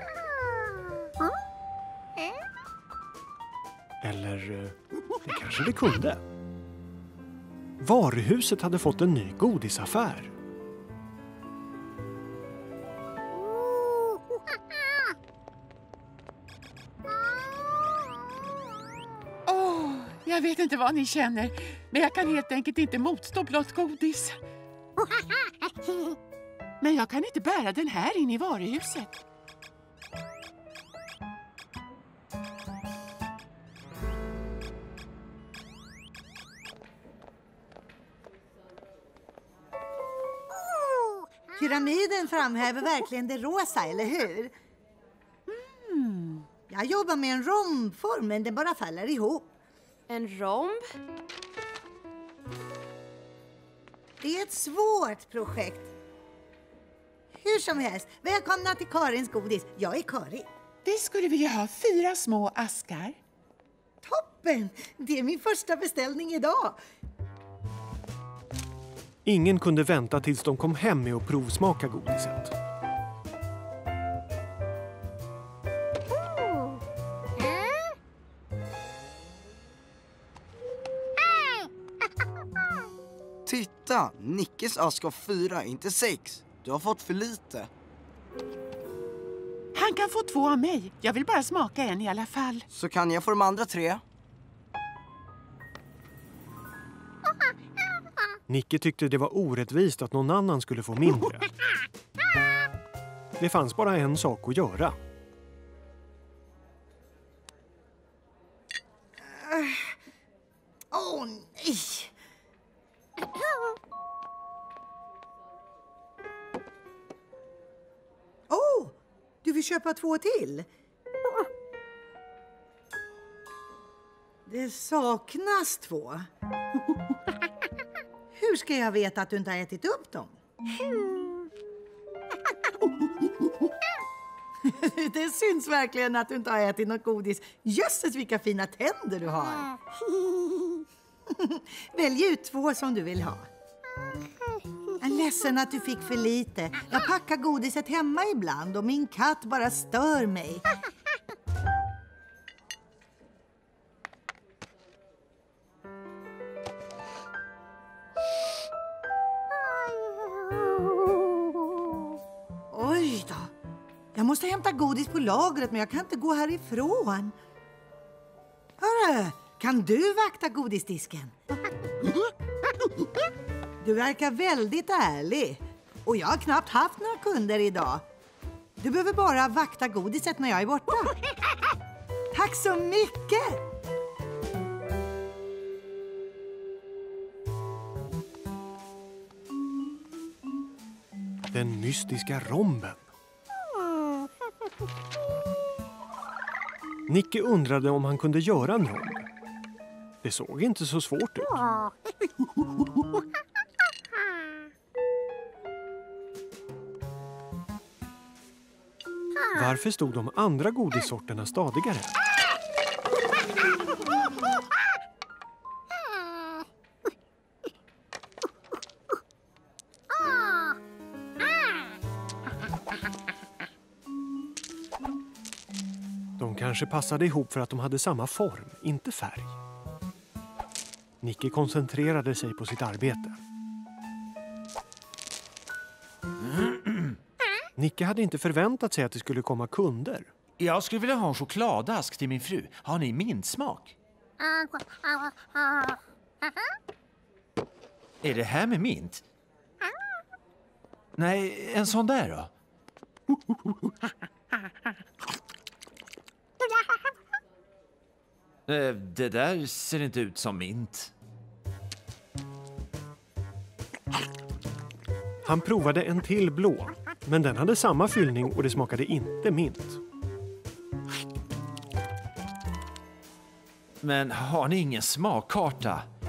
Speaker 1: Eller det kanske det kunde. Varuhuset hade fått en ny godisaffär.
Speaker 3: Åh, jag vet inte vad ni känner, men jag kan helt enkelt inte motstå blått godis. Men jag kan inte bära den här in i varuhuset.
Speaker 14: Pyramiden framhäver verkligen det rosa, eller hur? Mm. Jag jobbar med en rombform, men den bara faller ihop.
Speaker 4: En romb?
Speaker 14: Det är ett svårt projekt. Hur som helst, välkomna till Karins godis. Jag är Karin.
Speaker 3: Vi skulle vilja ha fyra små askar.
Speaker 14: Toppen! Det är min första beställning idag.
Speaker 1: Ingen kunde vänta tills de kom hem med att provsmaka godiset.
Speaker 13: Titta, Nickes ask av fyra, inte sex. Du har fått för lite.
Speaker 3: Han kan få två av mig. Jag vill bara smaka en i alla fall.
Speaker 13: Så kan jag få de andra tre?
Speaker 1: Nicke tyckte det var orättvist att någon annan skulle få mindre. Det fanns bara en sak att göra.
Speaker 14: Åh, oh, nej! Åh, oh, du vill köpa två till? Det saknas två. Hur ska jag veta att du inte har ätit upp dem? Det syns verkligen att du inte har ätit något godis. Jösses, vilka fina tänder du har. Välj ut två som du vill ha. Jag är ledsen att du fick för lite. Jag packar godiset hemma ibland och min katt bara stör mig. Oj då. Jag måste hämta godis på lagret, men jag kan inte gå härifrån. Hörru, kan du vakta godisdisken? Du verkar väldigt ärlig. Och jag har knappt haft några kunder idag. Du behöver bara vakta godiset när jag är borta. Tack så mycket!
Speaker 1: Den mystiska romben. Nicke undrade om han kunde göra en romb. Det såg inte så svårt ut. Varför stod de andra godissorterna stadigare? De kanske passade ihop för att de hade samma form, inte färg. Nicke koncentrerade sig på sitt arbete. Nicke hade inte förväntat sig att det skulle komma kunder.
Speaker 21: Jag skulle vilja ha en chokladask till min fru. Har ni mintsmak? Är det här med mint? Nej, en sån där då? Det där ser inte ut som mint.
Speaker 1: Han provade en till blå, men den hade samma fyllning och det smakade inte mint.
Speaker 21: Men har ni ingen smakkarta?